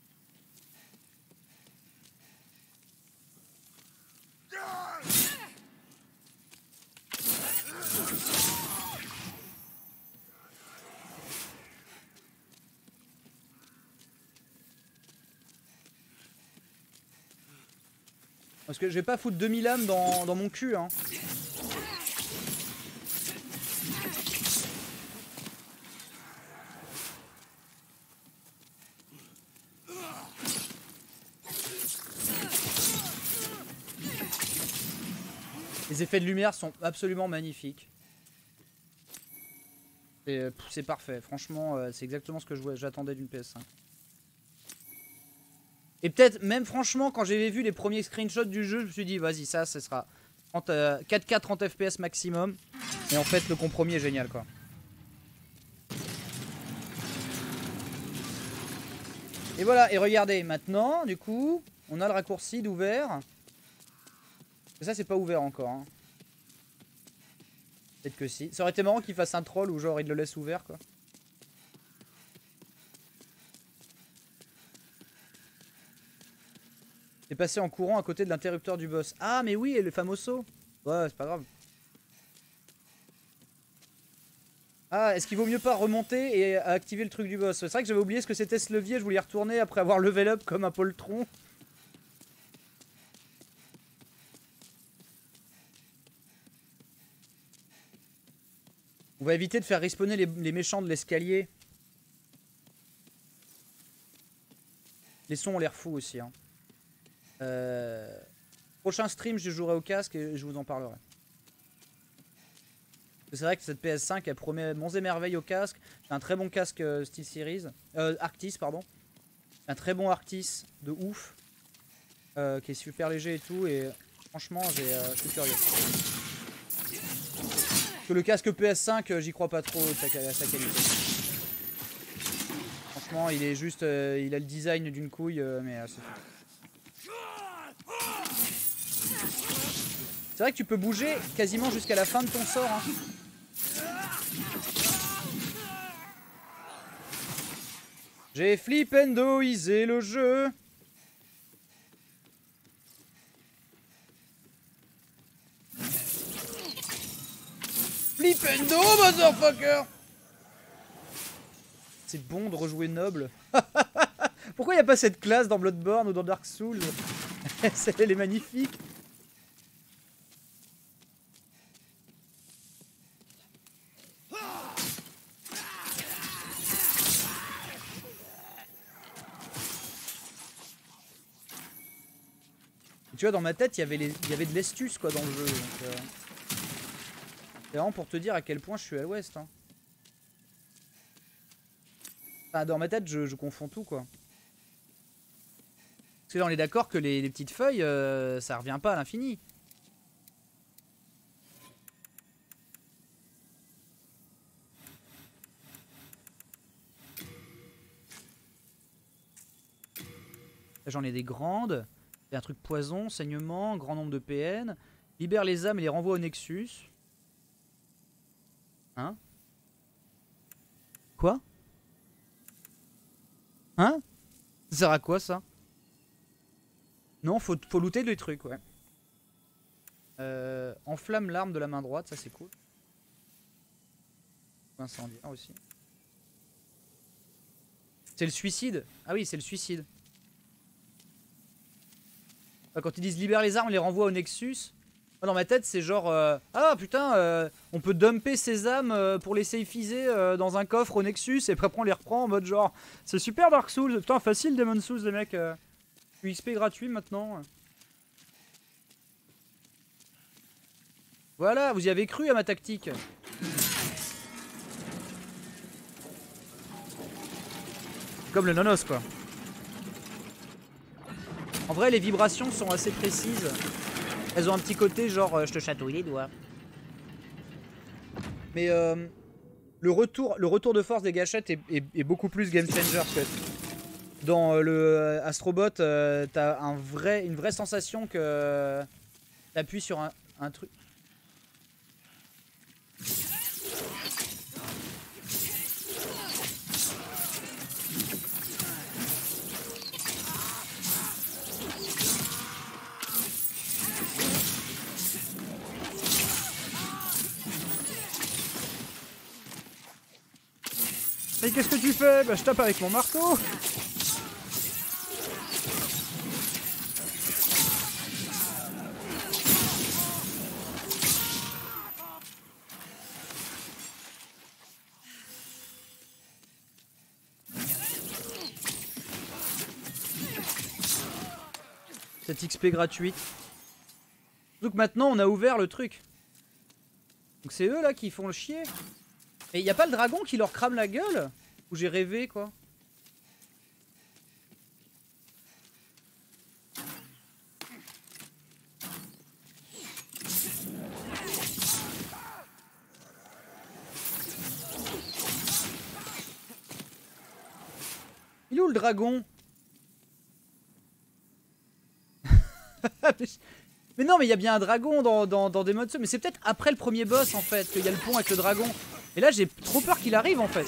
Parce que je vais pas foutre 2000 âmes dans mon cul hein. Les effets de lumière sont absolument magnifiques. C'est parfait, franchement c'est exactement ce que j'attendais d'une PS5. Et peut-être même franchement quand j'avais vu les premiers screenshots du jeu, je me suis dit vas-y ça sera 4K 30 FPS maximum. Et en fait le compromis est génial quoi. Et voilà, et regardez, maintenant du coup on a le raccourci d'ouvert. Et ça c'est pas ouvert encore hein. Peut-être que si. Ça aurait été marrant qu'il fasse un troll ou genre il le laisse ouvert quoi. C'est passé en courant à côté de l'interrupteur du boss. Ah mais oui, et le famoso. Ouais, c'est pas grave. Ah, est-ce qu'il vaut mieux pas remonter et activer le truc du boss? C'est vrai que j'avais oublié ce que c'était ce levier, je voulais y retourner après avoir level up comme un poltron. On va éviter de faire respawner les méchants de l'escalier. Les sons ont l'air fous aussi hein. Prochain stream je jouerai au casque et je vous en parlerai. C'est vrai que cette PS5 elle promet monts et merveilles au casque. J'ai un très bon casque SteelSeries Arctis pardon. Un très bon Arctis de ouf qui est super léger et tout et franchement je suis curieux. que le casque PS5, j'y crois pas trop à sa qualité. Franchement, il est juste... il a le design d'une couille, mais c'est tout. C'est vrai que tu peux bouger quasiment jusqu'à la fin de ton sort. Hein. J'ai flippendoisé le jeu. Flippendo, motherfucker. C'est bon de rejouer noble. Pourquoi il n'y a pas cette classe dans Bloodborne ou dans Dark Souls? Elle est magnifique. Tu vois, dans ma tête, il y avait de l'astuce quoi dans le jeu. C'est vraiment pour te dire à quel point je suis à l'ouest. Hein. Enfin, dans ma tête, je confonds tout quoi. Parce que là, on est d'accord que les petites feuilles, ça revient pas à l'infini. J'en ai des grandes. Il y a un truc poison, saignement, grand nombre de PN. Libère les âmes et les renvoie au Nexus. Hein? Quoi? Hein? Ça sert à quoi ça? Non, faut looter les trucs, ouais. Enflamme l'arme de la main droite, ça c'est cool. Incendiaire aussi. C'est le suicide? Ah oui, c'est le suicide. Quand ils disent libère les armes, les renvoie au Nexus. Dans ma tête, c'est genre ah putain, on peut dumper ces âmes pour les safeiser dans un coffre au Nexus et après on les reprend en mode genre c'est super Dark Souls. Putain, facile Demon Souls, les mecs. XP gratuit maintenant. Voilà, vous y avez cru à ma tactique. Comme le nonos quoi. En vrai, les vibrations sont assez précises. Elles ont un petit côté genre je te chatouille les doigts. Mais le retour de force des gâchettes est beaucoup plus game changer que dans le Astrobot. T'as une vraie sensation que t'appuies sur un truc. Mais qu'est-ce que tu fais? Bah je tape avec mon marteau. Cette XP gratuite. Donc maintenant on a ouvert le truc. Donc c'est eux là qui font le chier. Et y a pas le dragon qui leur crame la gueule? Ou j'ai rêvé quoi? Il est où le dragon? Mais non, mais il y a bien un dragon dans Demon's Souls. Mais c'est peut-être après le premier boss en fait qu'il y a le pont avec le dragon. Et là j'ai trop peur qu'il arrive en fait.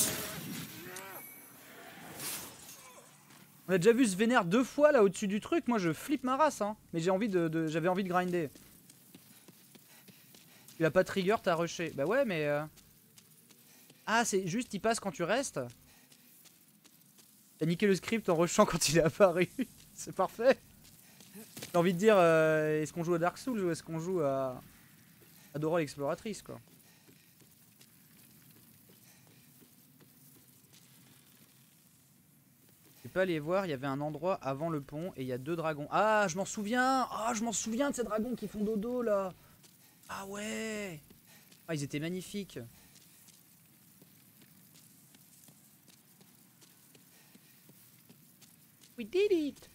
On a déjà vu ce vénère 2 fois là au-dessus du truc. Moi je flippe ma race hein. Mais j'avais envie de grinder. Tu as pas trigger, t'as rushé. Bah ouais mais... Ah c'est juste il passe quand tu restes. T'as niqué le script en rushant quand il est apparu. C'est parfait. J'ai envie de dire, est-ce qu'on joue à Dark Souls ou est-ce qu'on joue à Dora l'exploratrice quoi? Je peux aller voir, il y avait un endroit avant le pont et il y a 2 dragons. Ah, je m'en souviens! Ah, je m'en souviens de ces dragons qui font dodo là! Ah ouais! Ah, ils étaient magnifiques! We did it!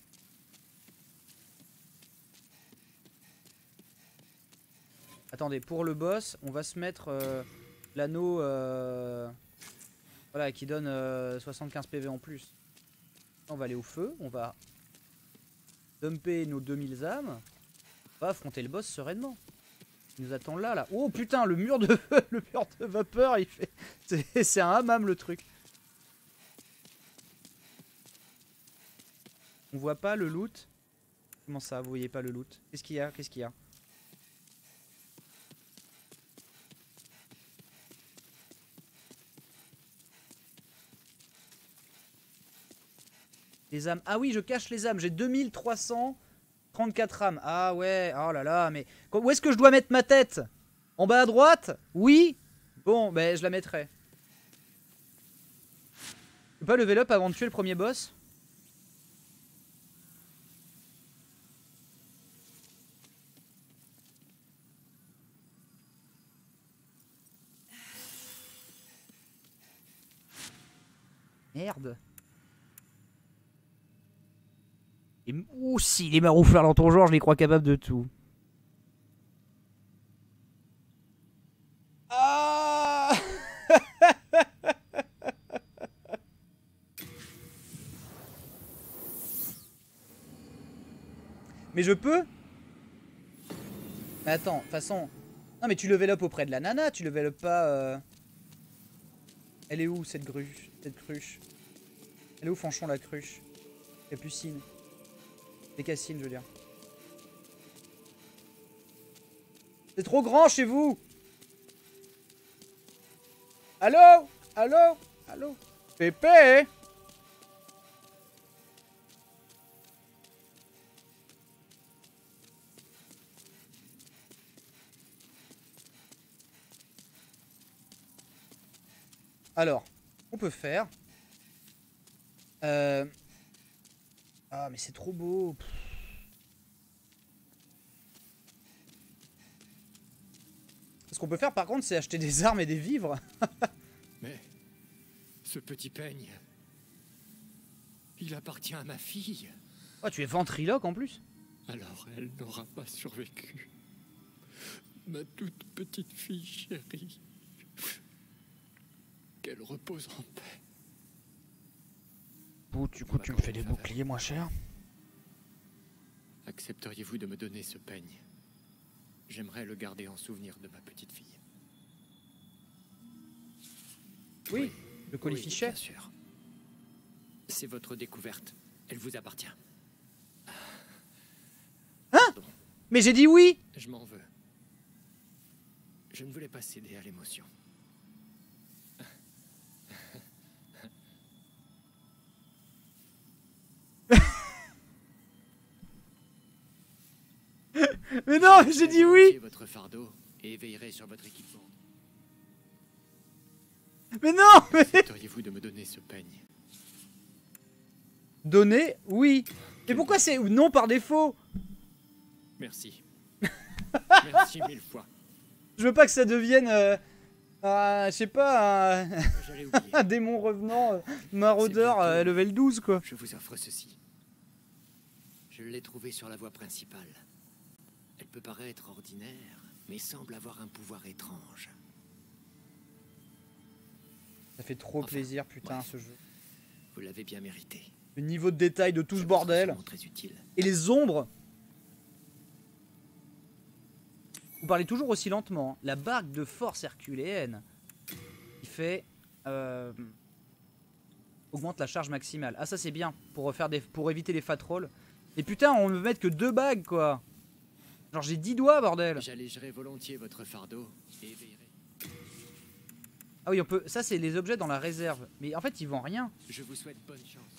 Attendez, pour le boss, on va se mettre l'anneau voilà, qui donne 75 PV en plus. On va aller au feu, on va dumper nos 2000 âmes. On va affronter le boss sereinement. Il nous attend là, là. Oh putain, le mur de le mur de vapeur, il fait... C'est un hammam le truc. On voit pas le loot. Comment ça, vous voyez pas le loot? Qu'est-ce qu'il y a? Qu'est-ce qu'il y a? Les âmes. Ah oui, je cache les âmes. J'ai 2334 âmes. Ah ouais, oh là là, mais... Où est-ce que je dois mettre ma tête? En bas à droite? Oui. Bon, ben je la mettrai. Je peux pas level up avant de tuer le premier boss? Merde. Ouh, si les maroufleurs dans ton genre, je les crois capables de tout. Ah. Mais je peux? Mais attends, de toute façon... Non mais tu level up auprès de la nana, tu level up pas... Elle est où cette cruche? Elle est où Fanchon la cruche? Capucine. Les Cassines, je veux dire. C'est trop grand chez vous. Allô? Allô? Allô? Pépé? Alors, on peut faire... Ah mais c'est trop beau. Ce qu'on peut faire par contre c'est acheter des armes et des vivres. Mais ce petit peigne, il appartient à ma fille. Oh tu es ventriloque en plus. Alors elle n'aura pas survécu. Ma toute petite fille chérie. Qu'elle repose en paix. Du coup tu me fais des boucliers moins chers. Accepteriez-vous de me donner ce peigne? J'aimerais le garder en souvenir de ma petite fille. Oui, le colifichet. Bien sûr. C'est votre découverte. Elle vous appartient. Hein? Mais j'ai dit oui. Je m'en veux. Je ne voulais pas céder à l'émotion. Mais non, j'ai dit oui. Votre fardeau et veillerai sur votre équipement. Mais non, mais... Accepteriez-vous de me donner ce peigne? Donner? Oui. Mais pourquoi c'est non par défaut? Merci. Merci 1000 fois. Je veux pas que ça devienne... je sais pas, J'allais oublier. un démon revenant maraudeur level 12 quoi. Je vous offre ceci. Je l'ai trouvé sur la voie principale. Elle peut paraître ordinaire, mais semble avoir un pouvoir étrange. Ça fait trop plaisir putain bref. ce jeu. Vous l'avez bien mérité. Le niveau de détail de tout ce bordel. Très utile. Et les ombres. Vous parlez toujours aussi lentement. La barque de force herculéenne qui fait augmente la charge maximale. Ah ça c'est bien pour pour éviter les fat rolls. Et putain on me met que 2 bagues quoi. Genre j'ai 10 doigts bordel. J'allégerai volontiers votre fardeau et veillerai. Ah oui on peut. Ça c'est les objets dans la réserve. Mais en fait ils vendent rien. Je vous souhaite bonne chance.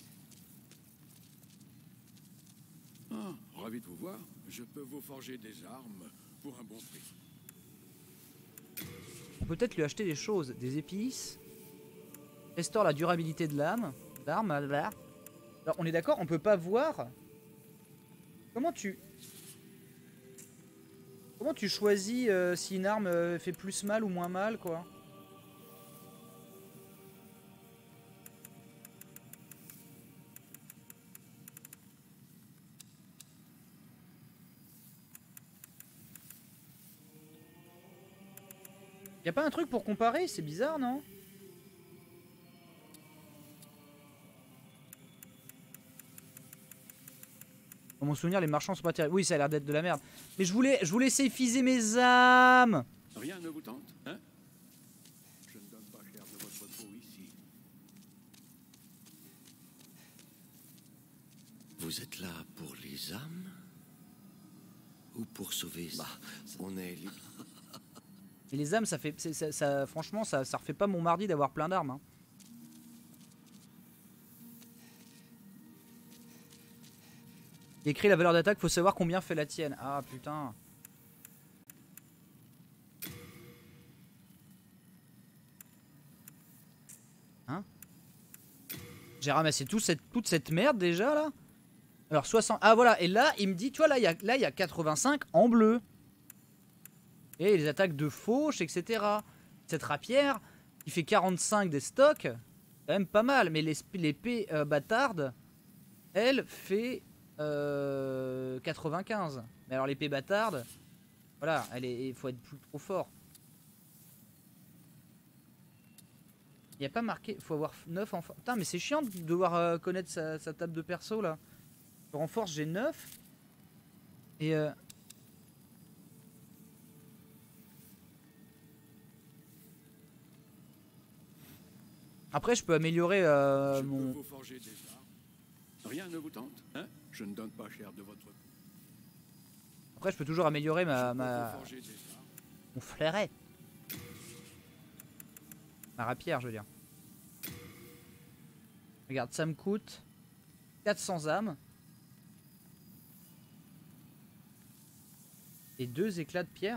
Ah, ravi de vous voir. Je peux vous forger des armes pour un bon prix. On peut peut-être lui acheter des choses. Des épices. Restaure la durabilité de l'âme. D'armes. Alors on est d'accord on peut pas voir. Comment tu choisis si une arme fait plus mal ou moins mal quoi? Y a pas un truc pour comparer? C'est bizarre, non? Dans mon souvenir, les marchands sont pas terribles. Oui, ça a l'air d'être de la merde. Mais je voulais safeiser mes âmes. Rien ne vous tente, hein? Je ne donne pas cher de votre peau ici. Vous êtes là pour les âmes? Ou pour sauver... Bah, on est libre. Et les âmes, ça fait, franchement, ça refait pas mon mardi d'avoir plein d'armes. Hein. Il écrit la valeur d'attaque, faut savoir combien fait la tienne. Ah putain. Hein? J'ai ramassé toute cette merde déjà là. Alors 60. Ah voilà, et là il me dit, tu vois, là il y a 85 en bleu. Et les attaques de fauche, etc. Cette rapière, qui fait 45 des stocks, quand même pas mal. Mais l'épée bâtarde, elle fait 95. Mais alors l'épée bâtarde, voilà, il faut être trop fort. Il n'y a pas marqué, il faut avoir 9 enfants. Putain, mais c'est chiant de devoir connaître sa table de perso là. Je renforce, j'ai 9. Et après, je peux améliorer je mon... peux vous forger des armes. Rien ne vous tente, hein? Je ne donne pas cher de votre peau. Après, je peux toujours améliorer Je peux vous forger des armes. mon fleuret. Ma rapière, je veux dire. Regarde, ça me coûte 400 âmes. Et 2 éclats de pierre.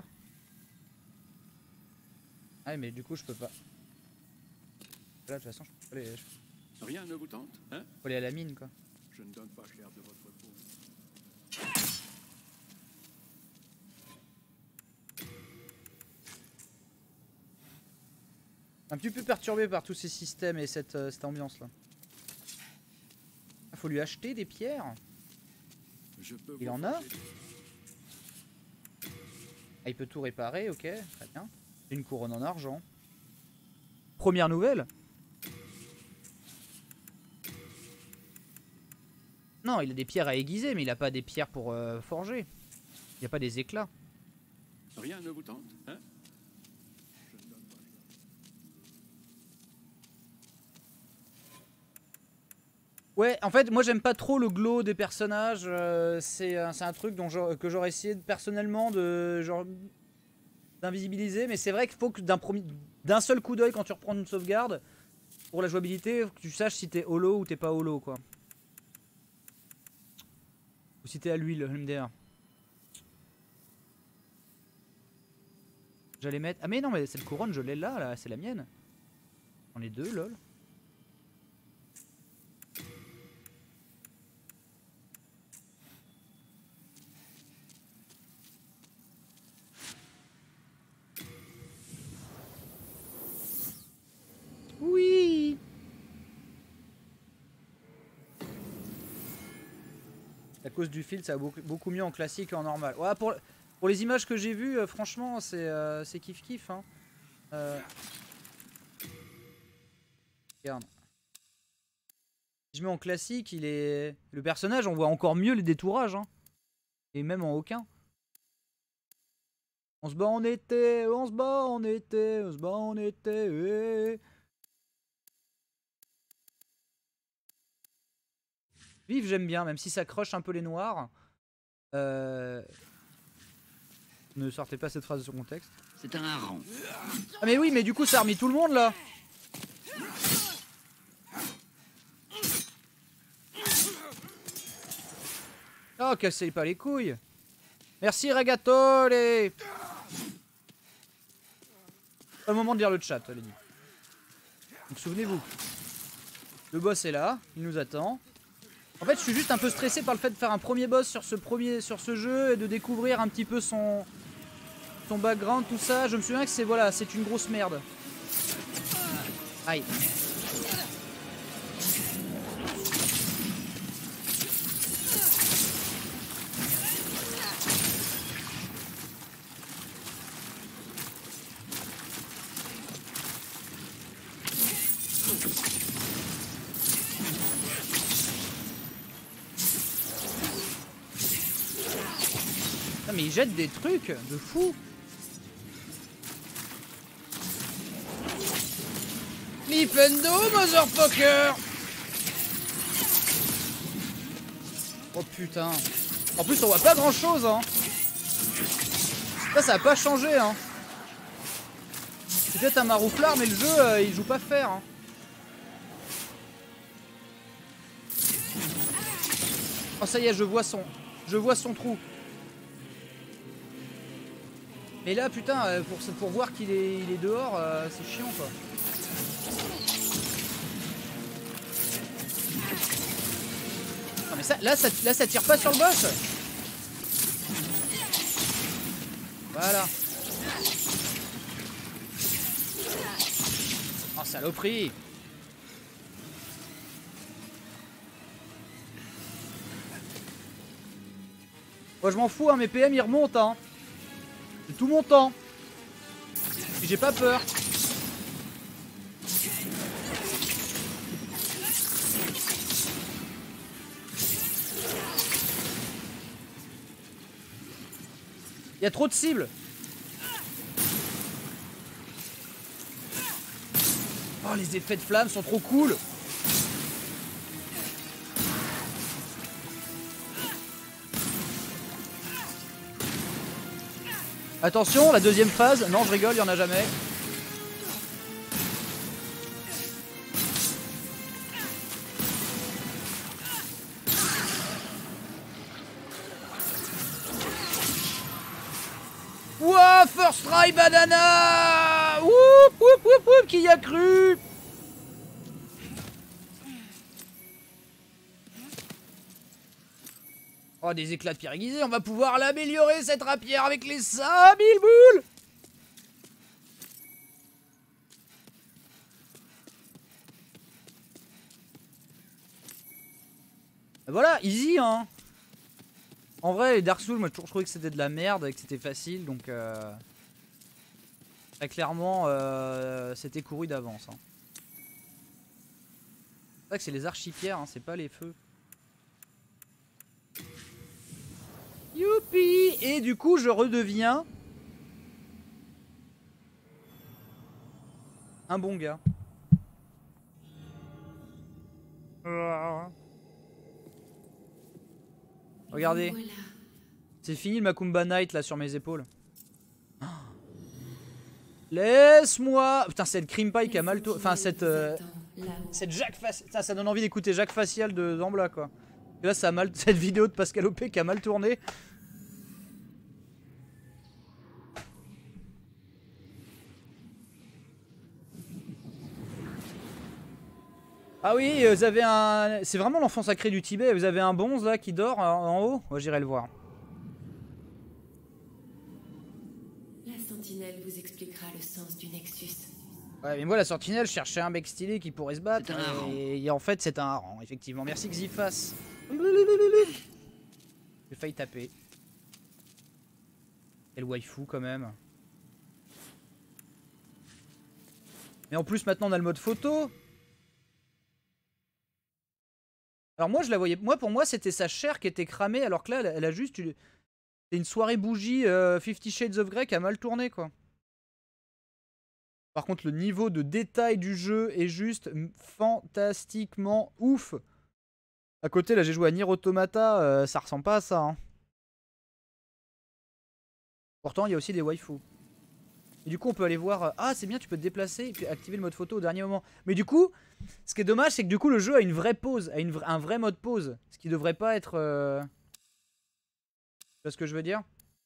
Ah mais du coup, je peux pas. Là, de toute façon, je peux pas aller... Rien ne vous tente, hein? Faut aller à la mine, quoi. Je ne donne pas cher de votre peau. Un petit peu perturbé par tous ces systèmes et cette ambiance là. Faut lui acheter des pierres. Je peux Il vous en a? forger des- Ah, il peut tout réparer, ok, très bien. Une couronne en argent. Première nouvelle. Non, il a des pierres à aiguiser, mais il a pas des pierres pour forger. Il n'y a pas des éclats. Rien ne vous tente, hein? Je ne donne pas cher. Ouais, en fait, moi j'aime pas trop le glow des personnages. C'est un truc que j'aurais essayé personnellement d'invisibiliser. Mais c'est vrai qu'il faut que d'un seul coup d'œil, quand tu reprends une sauvegarde, pour la jouabilité, faut que tu saches si t'es holo ou t'es pas holo, quoi. Ou si t'es à l'huile, MDR. J'allais mettre... Ah mais non, mais cette couronne, je l'ai là, c'est la mienne. J'en ai 2, lol. Oui. À cause du filtre, ça va beaucoup mieux en classique qu'en normal. Ouais, pour les images que j'ai vues, franchement, c'est kiff kiff. Hein. Regarde. Si je mets en classique, le personnage, on voit encore mieux les détourages. Hein. Et même en aucun. On se bat en été, on se bat en été, on se bat en été. Vive, j'aime bien, même si ça croche un peu les noirs. Ne sortez pas cette phrase de son contexte. C'est un hareng. Ah mais oui, mais du coup ça a remis tout le monde là. Oh, cassez pas les couilles. Merci Ragatole. Pas le moment de lire le chat, les gars. Donc souvenez-vous. Le boss est là, il nous attend. En fait, je suis juste un peu stressé par le fait de faire un premier boss sur ce jeu et de découvrir un petit peu son background, tout ça. Je me souviens que c'est une grosse merde. Aïe. mais il jette des trucs de fou. Nintendo, motherfucker. Oh putain. En plus on voit pas grand chose hein. Ça a pas changé hein. C'est peut-être un marouflard mais le jeu il joue pas fair hein. Oh ça y est je vois son trou. Mais là putain pour voir qu'il est dehors c'est chiant quoi. Non mais ça là ça tire pas sur le boss. Voilà. Oh saloperie. Moi je m'en fous hein, mes PM ils remontent hein. C'est tout mon temps. Et j'ai pas peur. Il y a trop de cibles. Oh les effets de flammes sont trop cool. Attention, la deuxième phase. Non, je rigole, il n'y en a jamais. Wouah, first try banana. Woup, woup, woup, woup, qui y a cru? Oh, des éclats de pierre aiguisés, on va pouvoir l'améliorer cette rapière avec les 5000 boules. Voilà, easy hein. En vrai, les Dark Souls, moi j'ai toujours trouvé que c'était de la merde et que c'était facile, donc très clairement c'était couru d'avance. Hein. C'est vrai que c'est les archipierres, hein, c'est pas les feux. Youpi! Et du coup, je redeviens un bon gars. Regardez. Voilà. C'est fini le Macumba Knight là sur mes épaules. Oh. Laisse-moi. Putain, cette Cream Pie qui a mal tourné. Enfin, cette Jacques Facial. Ça donne envie d'écouter Jacques Facial de Zambla quoi. Et là, ça a mal. Cette vidéo de Pascal Opé qui a mal tourné. Ah oui, vous avez un... C'est vraiment l'enfant sacré du Tibet. Vous avez un bonze là qui dort en haut. Moi j'irai le voir. La sentinelle vous expliquera le sens du Nexus. Ouais mais moi la sentinelle, je cherchais un mec stylé qui pourrait se battre. Et en fait c'est un hareng, effectivement. Merci Xifas. J'ai failli taper. Et le waifu quand même. Mais en plus maintenant on a le mode photo. Alors moi je la voyais, pour moi c'était sa chair qui était cramée alors que là elle a juste c'est une soirée bougie 50 Shades of Grey qui a mal tourné quoi. Par contre le niveau de détail du jeu est juste fantastiquement ouf. À côté là j'ai joué à Nier Automata, ça ressemble pas à ça hein. Pourtant il y a aussi des waifus. Et du coup on peut aller voir, ah c'est bien tu peux te déplacer et puis activer le mode photo au dernier moment. Mais du coup, ce qui est dommage c'est que du coup le jeu a une vraie pause, a un vrai mode pause. Ce qui devrait pas être... Tu vois ce que je veux dire?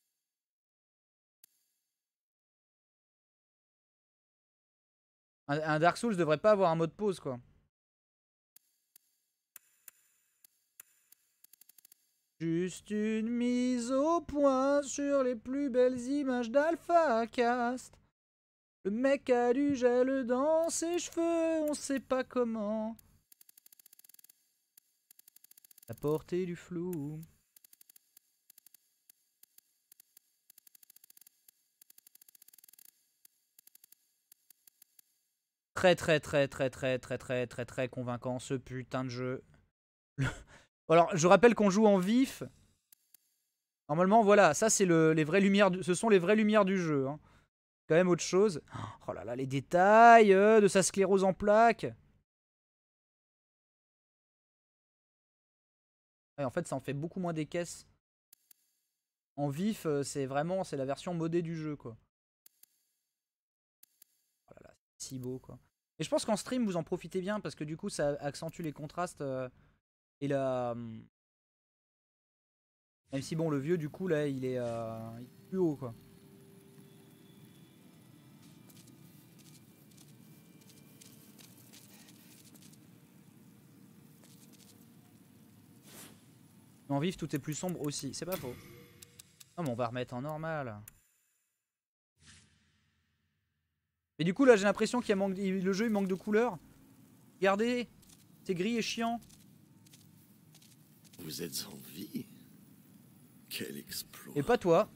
Un Dark Souls devrait pas avoir un mode pause quoi. Juste une mise au point sur les plus belles images d'Alpha Cast. Le mec a du gel dans ses cheveux, on sait pas comment. La portée du flou. Très convaincant ce putain de jeu. Alors je rappelle qu'on joue en vif. Normalement, voilà, ça c'est les vraies lumières, ce sont les vraies lumières du jeu. Hein. Quand même autre chose. Oh là là, les détails de sa sclérose en plaques. Ouais, en fait, ça en fait beaucoup moins des caisses. En vif, c'est la version modée du jeu, quoi. Oh là là, c'est si beau, quoi. Et je pense qu'en stream, vous en profitez bien parce que du coup, ça accentue les contrastes et la. Même si bon, le vieux, du coup, là, il est plus haut, quoi. En vif, tout est plus sombre aussi. C'est pas faux. Non, mais on va remettre en normal. Mais du coup, là, j'ai l'impression qu'il manque, le jeu, il manque de couleurs. Regardez, c'est gris et chiant. Vous êtes en vie? Quel exploit. Et pas toi.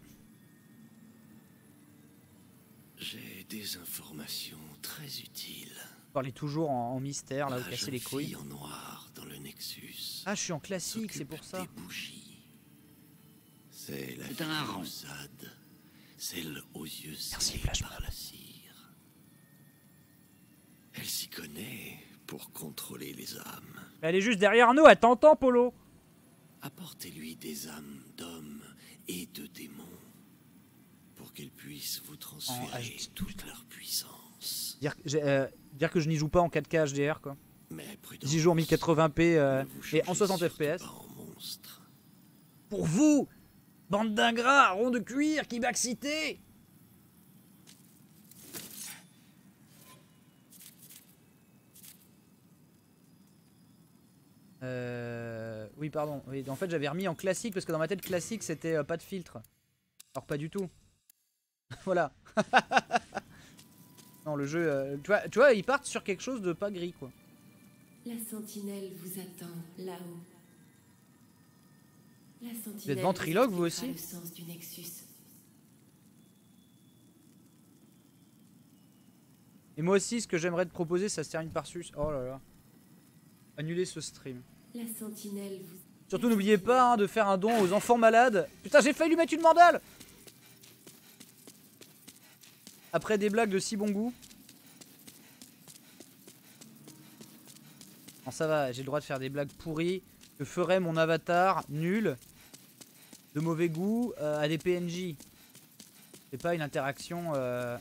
J'ai des informations très utiles. Parlez toujours en mystère, là, vous cassez les couilles. Fille en noir dans le Nexus. Ah, je suis en classique, c'est pour ça. Des bougies. C'est la fille Zad, celle aux yeux scellés par la cire. Elle s'y connaît pour contrôler les âmes. Elle est juste derrière nous, elle t'entend, Polo. Apportez-lui des âmes d'hommes et de démons pour qu'elle puisse vous transférer toute leur puissance. Dire que je n'y joue pas en 4K HDR, quoi. J'y joue en 1080p et en 60 FPS. Pour vous, bande d'ingrats, rond de cuir, qui m'a excité. Oui, pardon. Oui, en fait, j'avais remis en classique parce que dans ma tête, classique, c'était pas de filtre. Alors, pas du tout. Voilà. Non, le jeu... tu vois, ils partent sur quelque chose de pas gris, quoi. La sentinelle vous attend là-haut. La sentinelle Vous êtes ventriloque, vous aussi? le sens du Nexus. Et moi aussi, ce que j'aimerais te proposer, ça se termine par sus. Oh là là. Annuler ce stream. La sentinelle vous... Surtout, n'oubliez pas de faire un don aux enfants malades. Putain, j'ai failli lui mettre une mandale. Après des blagues de si bon goût. Non, ça va, j'ai le droit de faire des blagues pourries que ferait mon avatar nul, de mauvais goût, à des PNJ. C'est pas une interaction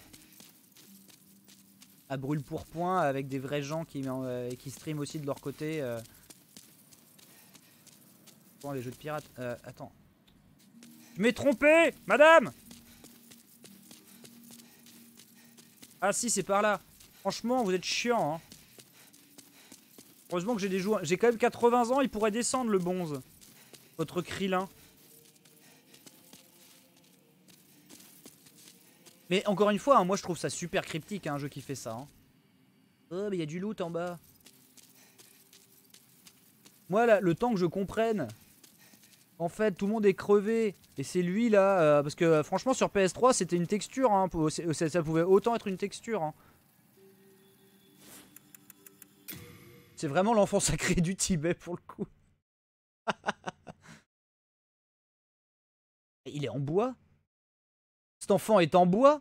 à brûle-pourpoint avec des vrais gens qui streament aussi de leur côté. Bon, les jeux de pirates. Attends. Je m'ai trompé, madame! Ah si, c'est par là. Franchement, vous êtes chiant, hein. Heureusement que j'ai des joueurs. J'ai quand même 80 ans, il pourrait descendre le bonze. Votre Krillin. Mais encore une fois, hein, moi je trouve ça super cryptique, hein, un jeu qui fait ça. Hein. Oh, mais il y a du loot en bas. Moi, là, le temps que je comprenne. En fait, tout le monde est crevé. Et c'est lui là. Parce que franchement, sur PS3, c'était une texture. Hein, ça pouvait autant être une texture. Hein. C'est vraiment l'enfant sacré du Tibet pour le coup. Il est en bois. Cet enfant est en bois.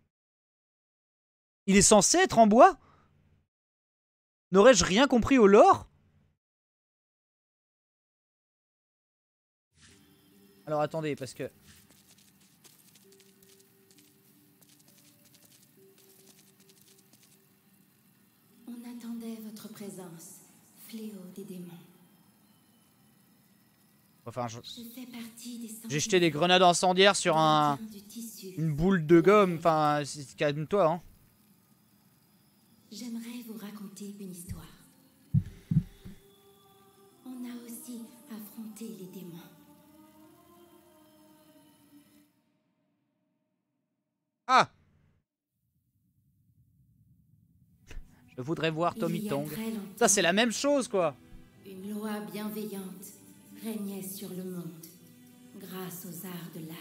Il est censé être en bois. N'aurais-je rien compris au lore? Alors attendez, parce que... On attendait votre présence, fléau des démons. Enfin, Je fais partie des j'ai jeté des grenades incendiaires sur une boule de gomme. Enfin, calme-toi, hein. J'aimerais vous raconter une histoire. On a aussi affronté les démons. Ah! Je voudrais voir Tommy Tong. Ça, c'est la même chose, quoi. Une loi bienveillante régnait sur le monde, grâce aux arts de l'âme.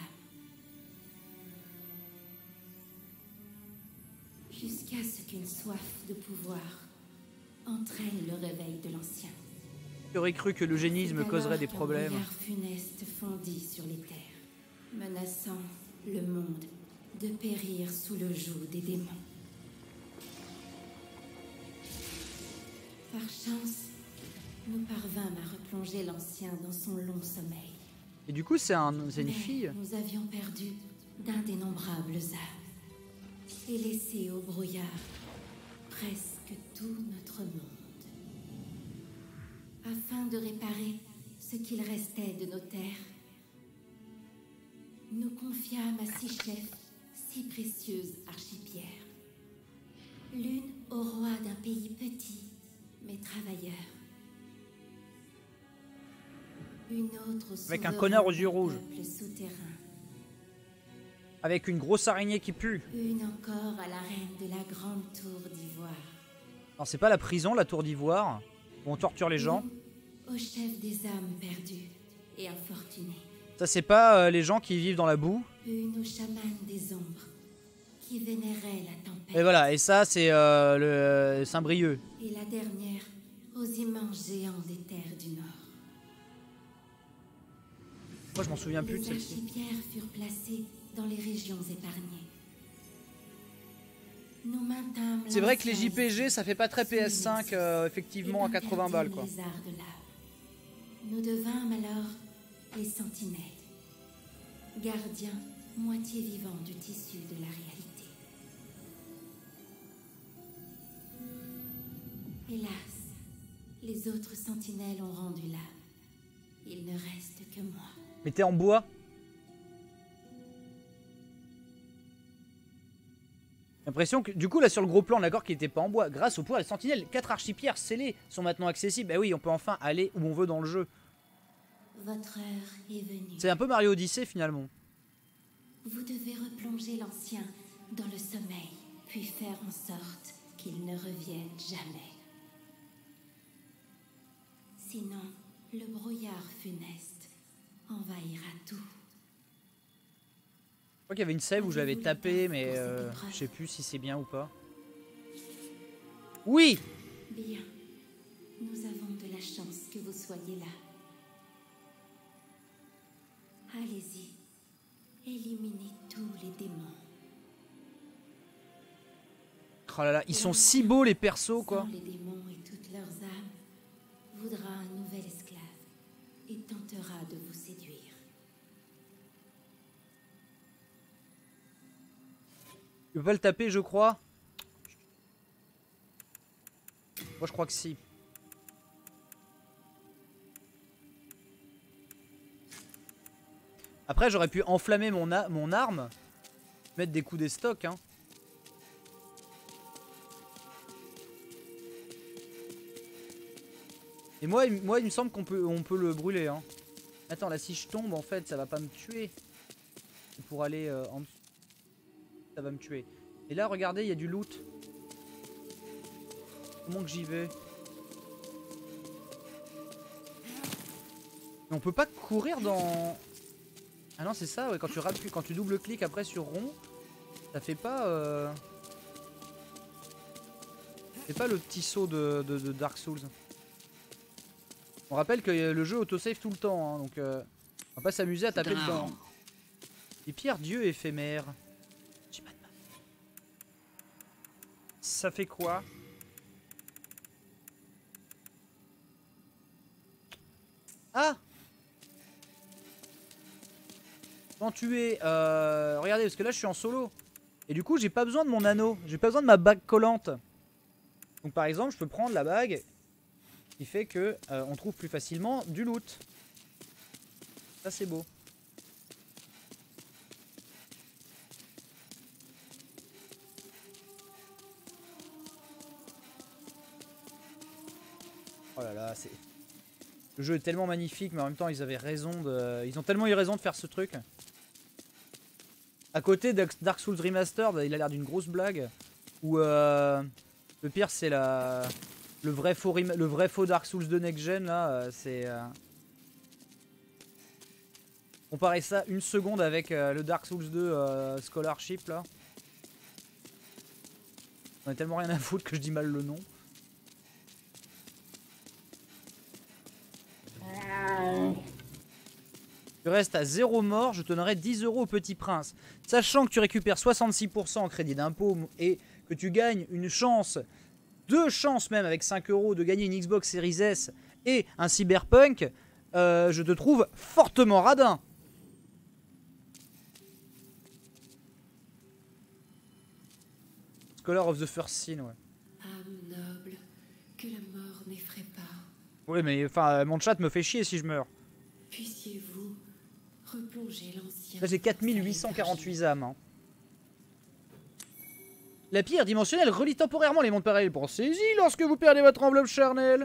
Jusqu'à ce qu'une soif de pouvoir entraîne le réveil de l'ancien. J'aurais cru que l'eugénisme causerait des problèmes. Le brouillard funeste fondit sur les terres. menaçant le monde de périr sous le joug des démons. Par chance, nous parvînmes à replonger l'ancien dans son long sommeil. Et du coup, c'est une Mais fille. nous avions perdu d'indénombrables âmes et laissé au brouillard presque tout notre monde. Afin de réparer ce qu'il restait de nos terres, nous confiâmes à 6 chefs 6 précieuses archipierres. L'une au roi d'un pays petit, mais travailleur. Une autre au Avec un souverain connard aux yeux d'un rouges. peuple souterrain. Avec une grosse araignée qui pue. Une encore à la reine de la grande tour d'ivoire. Alors c'est pas la prison, la tour d'ivoire, où on torture les gens. Une au chef des âmes perdues et infortunées. Ça c'est pas les gens qui vivent dans la boue. Une au chaman des ombres, qui vénérait la tempête. Et voilà, et ça c'est le Saint-Brieuc. Et la dernière aux immenses géants des terres du Nord. Moi je m'en souviens plus de Les celle-ci. archipierres furent placées dans les régions épargnées. Nous maintînmes C'est vrai que les l'ancien JPG ça fait pas très PS5 effectivement à 80 balles quoi. les arts de l'âme. Nous devînmes alors les sentinelles, gardiens moitié vivants du tissu de la réalité. Hélas, les autres sentinelles ont rendu l'âme. Il ne reste que moi. Mais t'es en bois. J'ai l'impression que du coup là sur le gros plan, d'accord qu'il était pas en bois. Grâce au pouvoir des sentinelles, 4 archipierres scellées sont maintenant accessibles. Bah oui, on peut enfin aller où on veut dans le jeu. Votre heure est venue. C'est un peu Mario Odyssey finalement. Vous devez replonger l'ancien dans le sommeil, puis faire en sorte qu'il ne revienne jamais. Sinon, le brouillard funeste envahira tout. Je crois qu'il y avait une save où j'avais tapé, mais je sais plus si c'est bien ou pas. Oui! Bien, nous avons de la chance que vous soyez là. Allez-y, éliminez tous les démons. Oh là là, ils sont si beaux les persos quoi. Sans les démons et toutes leurs âmes, voudra un nouvel esclave et tentera de vous séduire. Tu peux pas le taper, je crois. Moi je crois que si. Après j'aurais pu enflammer mon arme, mettre des coups des stocks hein. Et moi il me semble qu'on peut le brûler hein. Attends là si je tombe en fait ça va pas me tuer. Pour aller en dessous. Ça va me tuer. Et là regardez il y a du loot. Comment que j'y vais? Mais on peut pas courir dans... Ah non c'est ça ouais, quand tu double-cliques après sur rond, ça fait pas c'est pas le petit saut de Dark Souls. On rappelle que le jeu autosave tout le temps hein, donc on va pas s'amuser à taper dedans. Et pierre dieu éphémère. J'ai pas de map. Ça fait quoi? Ah! Quand tu es... regardez, parce que là je suis en solo. Et du coup j'ai pas besoin de mon anneau. J'ai pas besoin de ma bague collante. Donc par exemple je peux prendre la bague qui fait que on trouve plus facilement du loot. Ça c'est beau. Oh là là, c'est... Le jeu est tellement magnifique, mais en même temps ils avaient raison de... Ils ont tellement eu raison de faire ce truc. À côté de Dark Souls Remastered, il a l'air d'une grosse blague. Où le pire c'est le vrai faux Dark Souls de Next Gen là, c'est... Comparer ça une seconde avec le Dark Souls 2 Scholarship là. On a tellement rien à foutre que je dis mal le nom. Tu restes à 0 mort, je te donnerai 10 € au Petit Prince. Sachant que tu récupères 66% en crédit d'impôt et que tu gagnes une chance, 2 chances même avec 5 € de gagner une Xbox Series S et un Cyberpunk, je te trouve fortement radin. Scholar of the First Sin, ouais. Âme noble, que la mort n'effraie pas. Oui, mais enfin, mon chat me fait chier si je meurs. Puissiez-vous replonger l'ancien. Là, j'ai 4848 âmes. Hein. La pierre dimensionnelle relie temporairement les mondes parallèles. Pensez-y lorsque vous perdez votre enveloppe charnelle.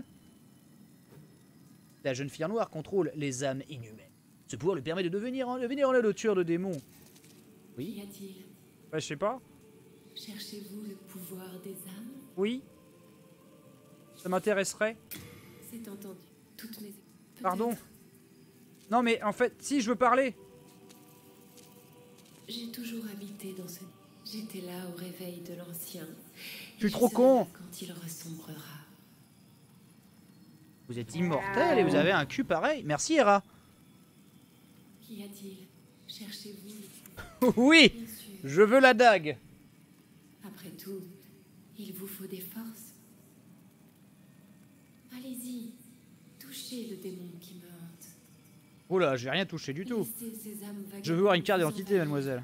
La jeune fille en noir contrôle les âmes inhumaines. Ce pouvoir lui permet de devenir en la tueur de démons. Oui. Qu'y a-t-il? Ouais, je sais pas. Cherchez-vous le pouvoir des âmes? Oui. Ça m'intéresserait. C'est entendu. Toutes mes... Pardon. Non mais en fait, si je veux parler. J'ai toujours habité dans ce... J'étais là au réveil de l'ancien. Je suis trop con. Quand il ressombrera. Vous êtes immortel et vous avez un cul pareil. Merci Hera. Qu'y a-t-il? Cherchez-vous? Oui. Bien sûr. Je veux la dague. Après tout, il vous faut des forces. Allez-y, touchez le démon qui me hante. Oula, j'ai rien touché du tout. Laissez ces âmes Je veux voir une carte vous d'identité, envahir. mademoiselle.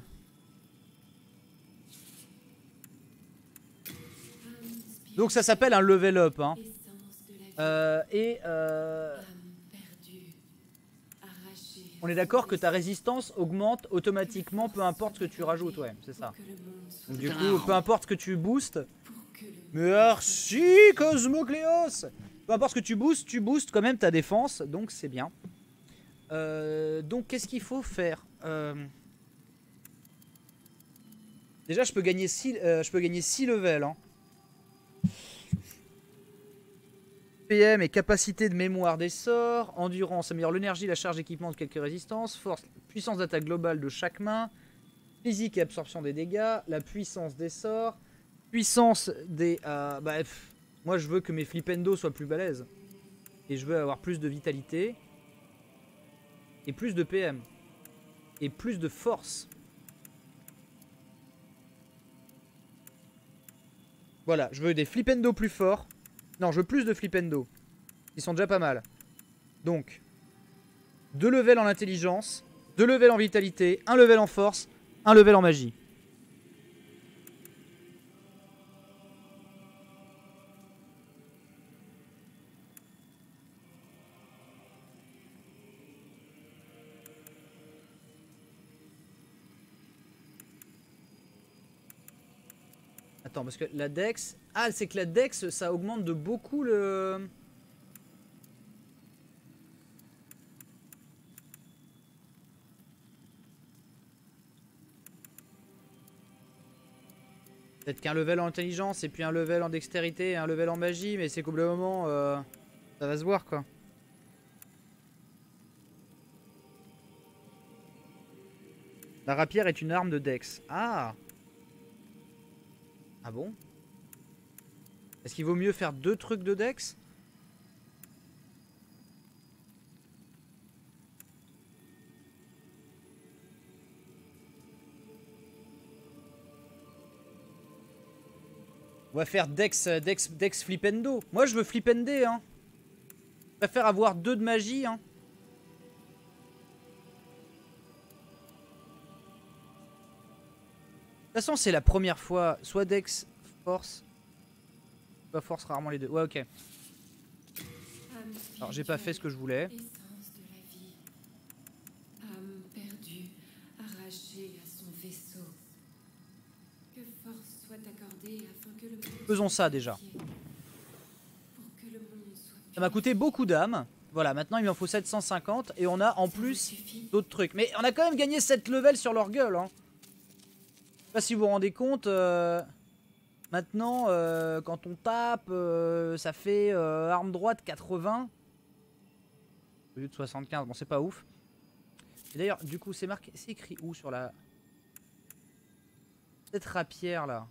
Âme Donc ça s'appelle un level up. Hein. essence de la vie. Âme perdue, arrachée On est d'accord que ta résistance augmente automatiquement, peu importe ce que tu rajoutes, ouais, c'est ça. pour que le monde soit Donc, du coup, peu importe ce que tu boostes. pour que le Merci Cosmocléos. Peu importe ce que tu boostes quand même ta défense, donc c'est bien. Donc qu'est-ce qu'il faut faire Déjà je peux gagner 6 levels. Hein. PM et capacité de mémoire des sorts, endurance améliore l'énergie, la charge d'équipement de quelques résistances, force, puissance d'attaque globale de chaque main, physique et absorption des dégâts, la puissance des sorts, puissance des... moi je veux que mes flipendo soient plus balèzes. Et je veux avoir plus de vitalité. Et plus de PM. Et plus de force. Voilà, je veux des flipendo plus forts. Non, je veux plus de flipendo. Ils sont déjà pas mal. Donc, 2 levels en intelligence, 2 levels en vitalité, 1 level en force, 1 level en magie. Attends, parce que la dex... Ah, c'est que la dex, ça augmente de beaucoup le... Peut-être qu'un level en intelligence, et puis un level en dextérité, et un level en magie, mais c'est qu'au bout d'un moment, ça va se voir, quoi. La rapière est une arme de dex. Ah! Ah bon? Est-ce qu'il vaut mieux faire 2 trucs de dex? On va faire dex flipendo. Moi je veux flipender hein. Je préfère avoir 2 de magie hein. De toute façon, c'est la première fois. Soit Dex, Force. Soit Force, rarement les deux. Ouais, ok. Alors, j'ai pas fait ce que je voulais. essence de la vie. Âme perdue, arrachée à son vaisseau. Que force soit accordée afin que le monde Faisons ça déjà. pour que le monde soit Ça m'a coûté beaucoup d'âmes. Voilà, maintenant il m'en faut 750. Et on a en Ça plus suffit. d'autres trucs. Mais on a quand même gagné 7 levels sur leur gueule. Hein. Je sais pas si vous vous rendez compte. Maintenant, quand on tape, ça fait arme droite 80. Au lieu de 75. Bon, c'est pas ouf. Et d'ailleurs, du coup, c'est marqué. C'est écrit où sur la. Cette rapière là.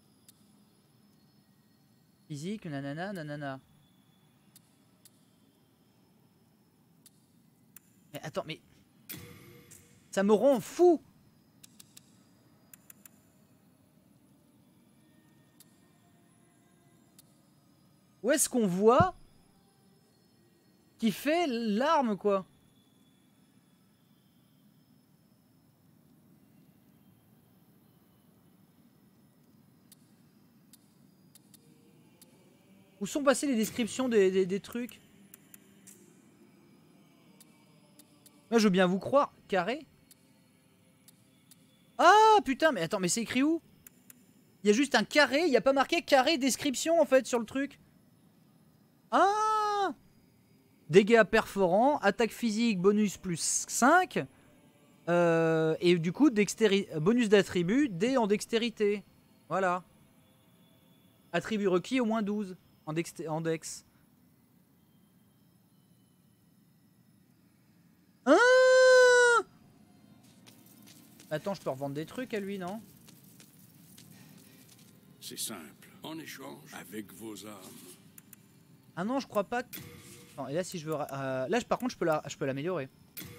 Physique, nanana, nanana. Mais attends, mais. Ça me rend fou. Où est-ce qu'on voit qui fait l'arme, quoi? Où sont passées les descriptions des trucs? Moi, je veux bien vous croire. Carré? Ah, putain, mais attends, mais c'est écrit où? Il y a juste un carré, il n'y a pas marqué carré description, en fait, sur le truc. Ah! Dégâts perforants, attaque physique, bonus plus 5. Et du coup, bonus d'attribut, D en dextérité. Voilà. Attribut requis au moins 12 en dex. Ah! Attends, je peux revendre des trucs à lui, non? C'est simple. En échange, avec vos armes. Ah non, je crois pas que... Non, et là, si je veux... là, par contre, je peux l'améliorer.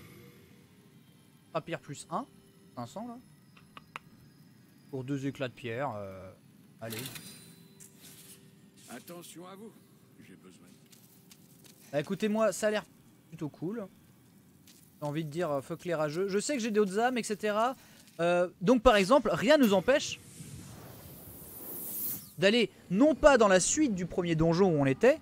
Rapier plus 1. 500, là. Pour 2 éclats de pierre. Allez. Attention à vous. J'ai besoin. Bah, écoutez-moi, ça a l'air plutôt cool. J'ai envie de dire fuck les rageux. Je sais que j'ai d'autres âmes, etc. Donc, par exemple, rien ne nous empêche d'aller, non pas dans la suite du premier donjon où on était,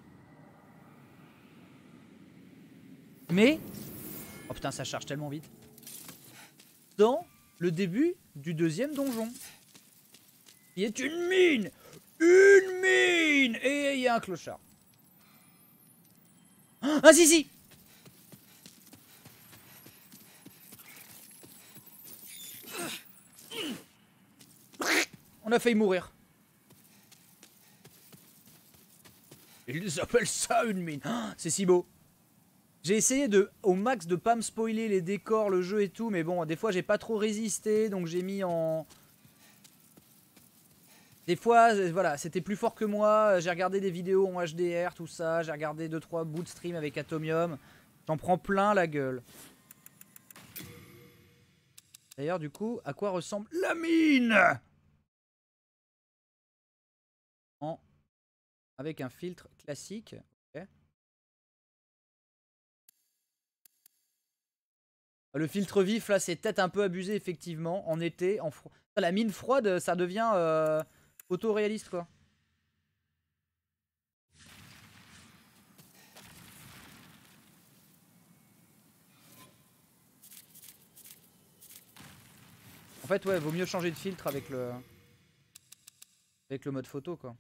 mais... Oh putain, ça charge tellement vite. Dans le début du deuxième donjon. Il est une mine! Une mine! Et il y a un clochard. Ah si si! On a failli mourir. Ils appellent ça une mine. C'est si beau. J'ai essayé au max de pas me spoiler les décors, le jeu et tout, mais bon, des fois j'ai pas trop résisté, donc j'ai mis en... Des fois, voilà, c'était plus fort que moi, j'ai regardé des vidéos en HDR, tout ça, j'ai regardé 2-3 bouts de stream avec Atomium, j'en prends plein la gueule. D'ailleurs, du coup, à quoi ressemble la mine? Avec un filtre classique. Okay. Le filtre vif, là, c'est peut-être un peu abusé, effectivement. En été, la mine froide, ça devient photoréaliste, quoi. En fait, ouais, vaut mieux changer de filtre avec le mode photo, quoi.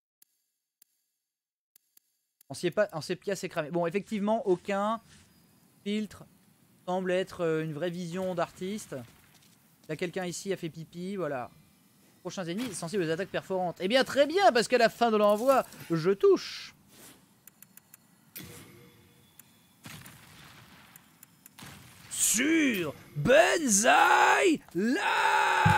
En sépia, c'est cramé. Bon, effectivement, aucun filtre semble être une vraie vision d'artiste. Là, quelqu'un ici a fait pipi, voilà. Prochains ennemis sensibles aux attaques perforantes. Eh bien, très bien, parce qu'à la fin de l'envoi, je touche. Sur Banzai Live!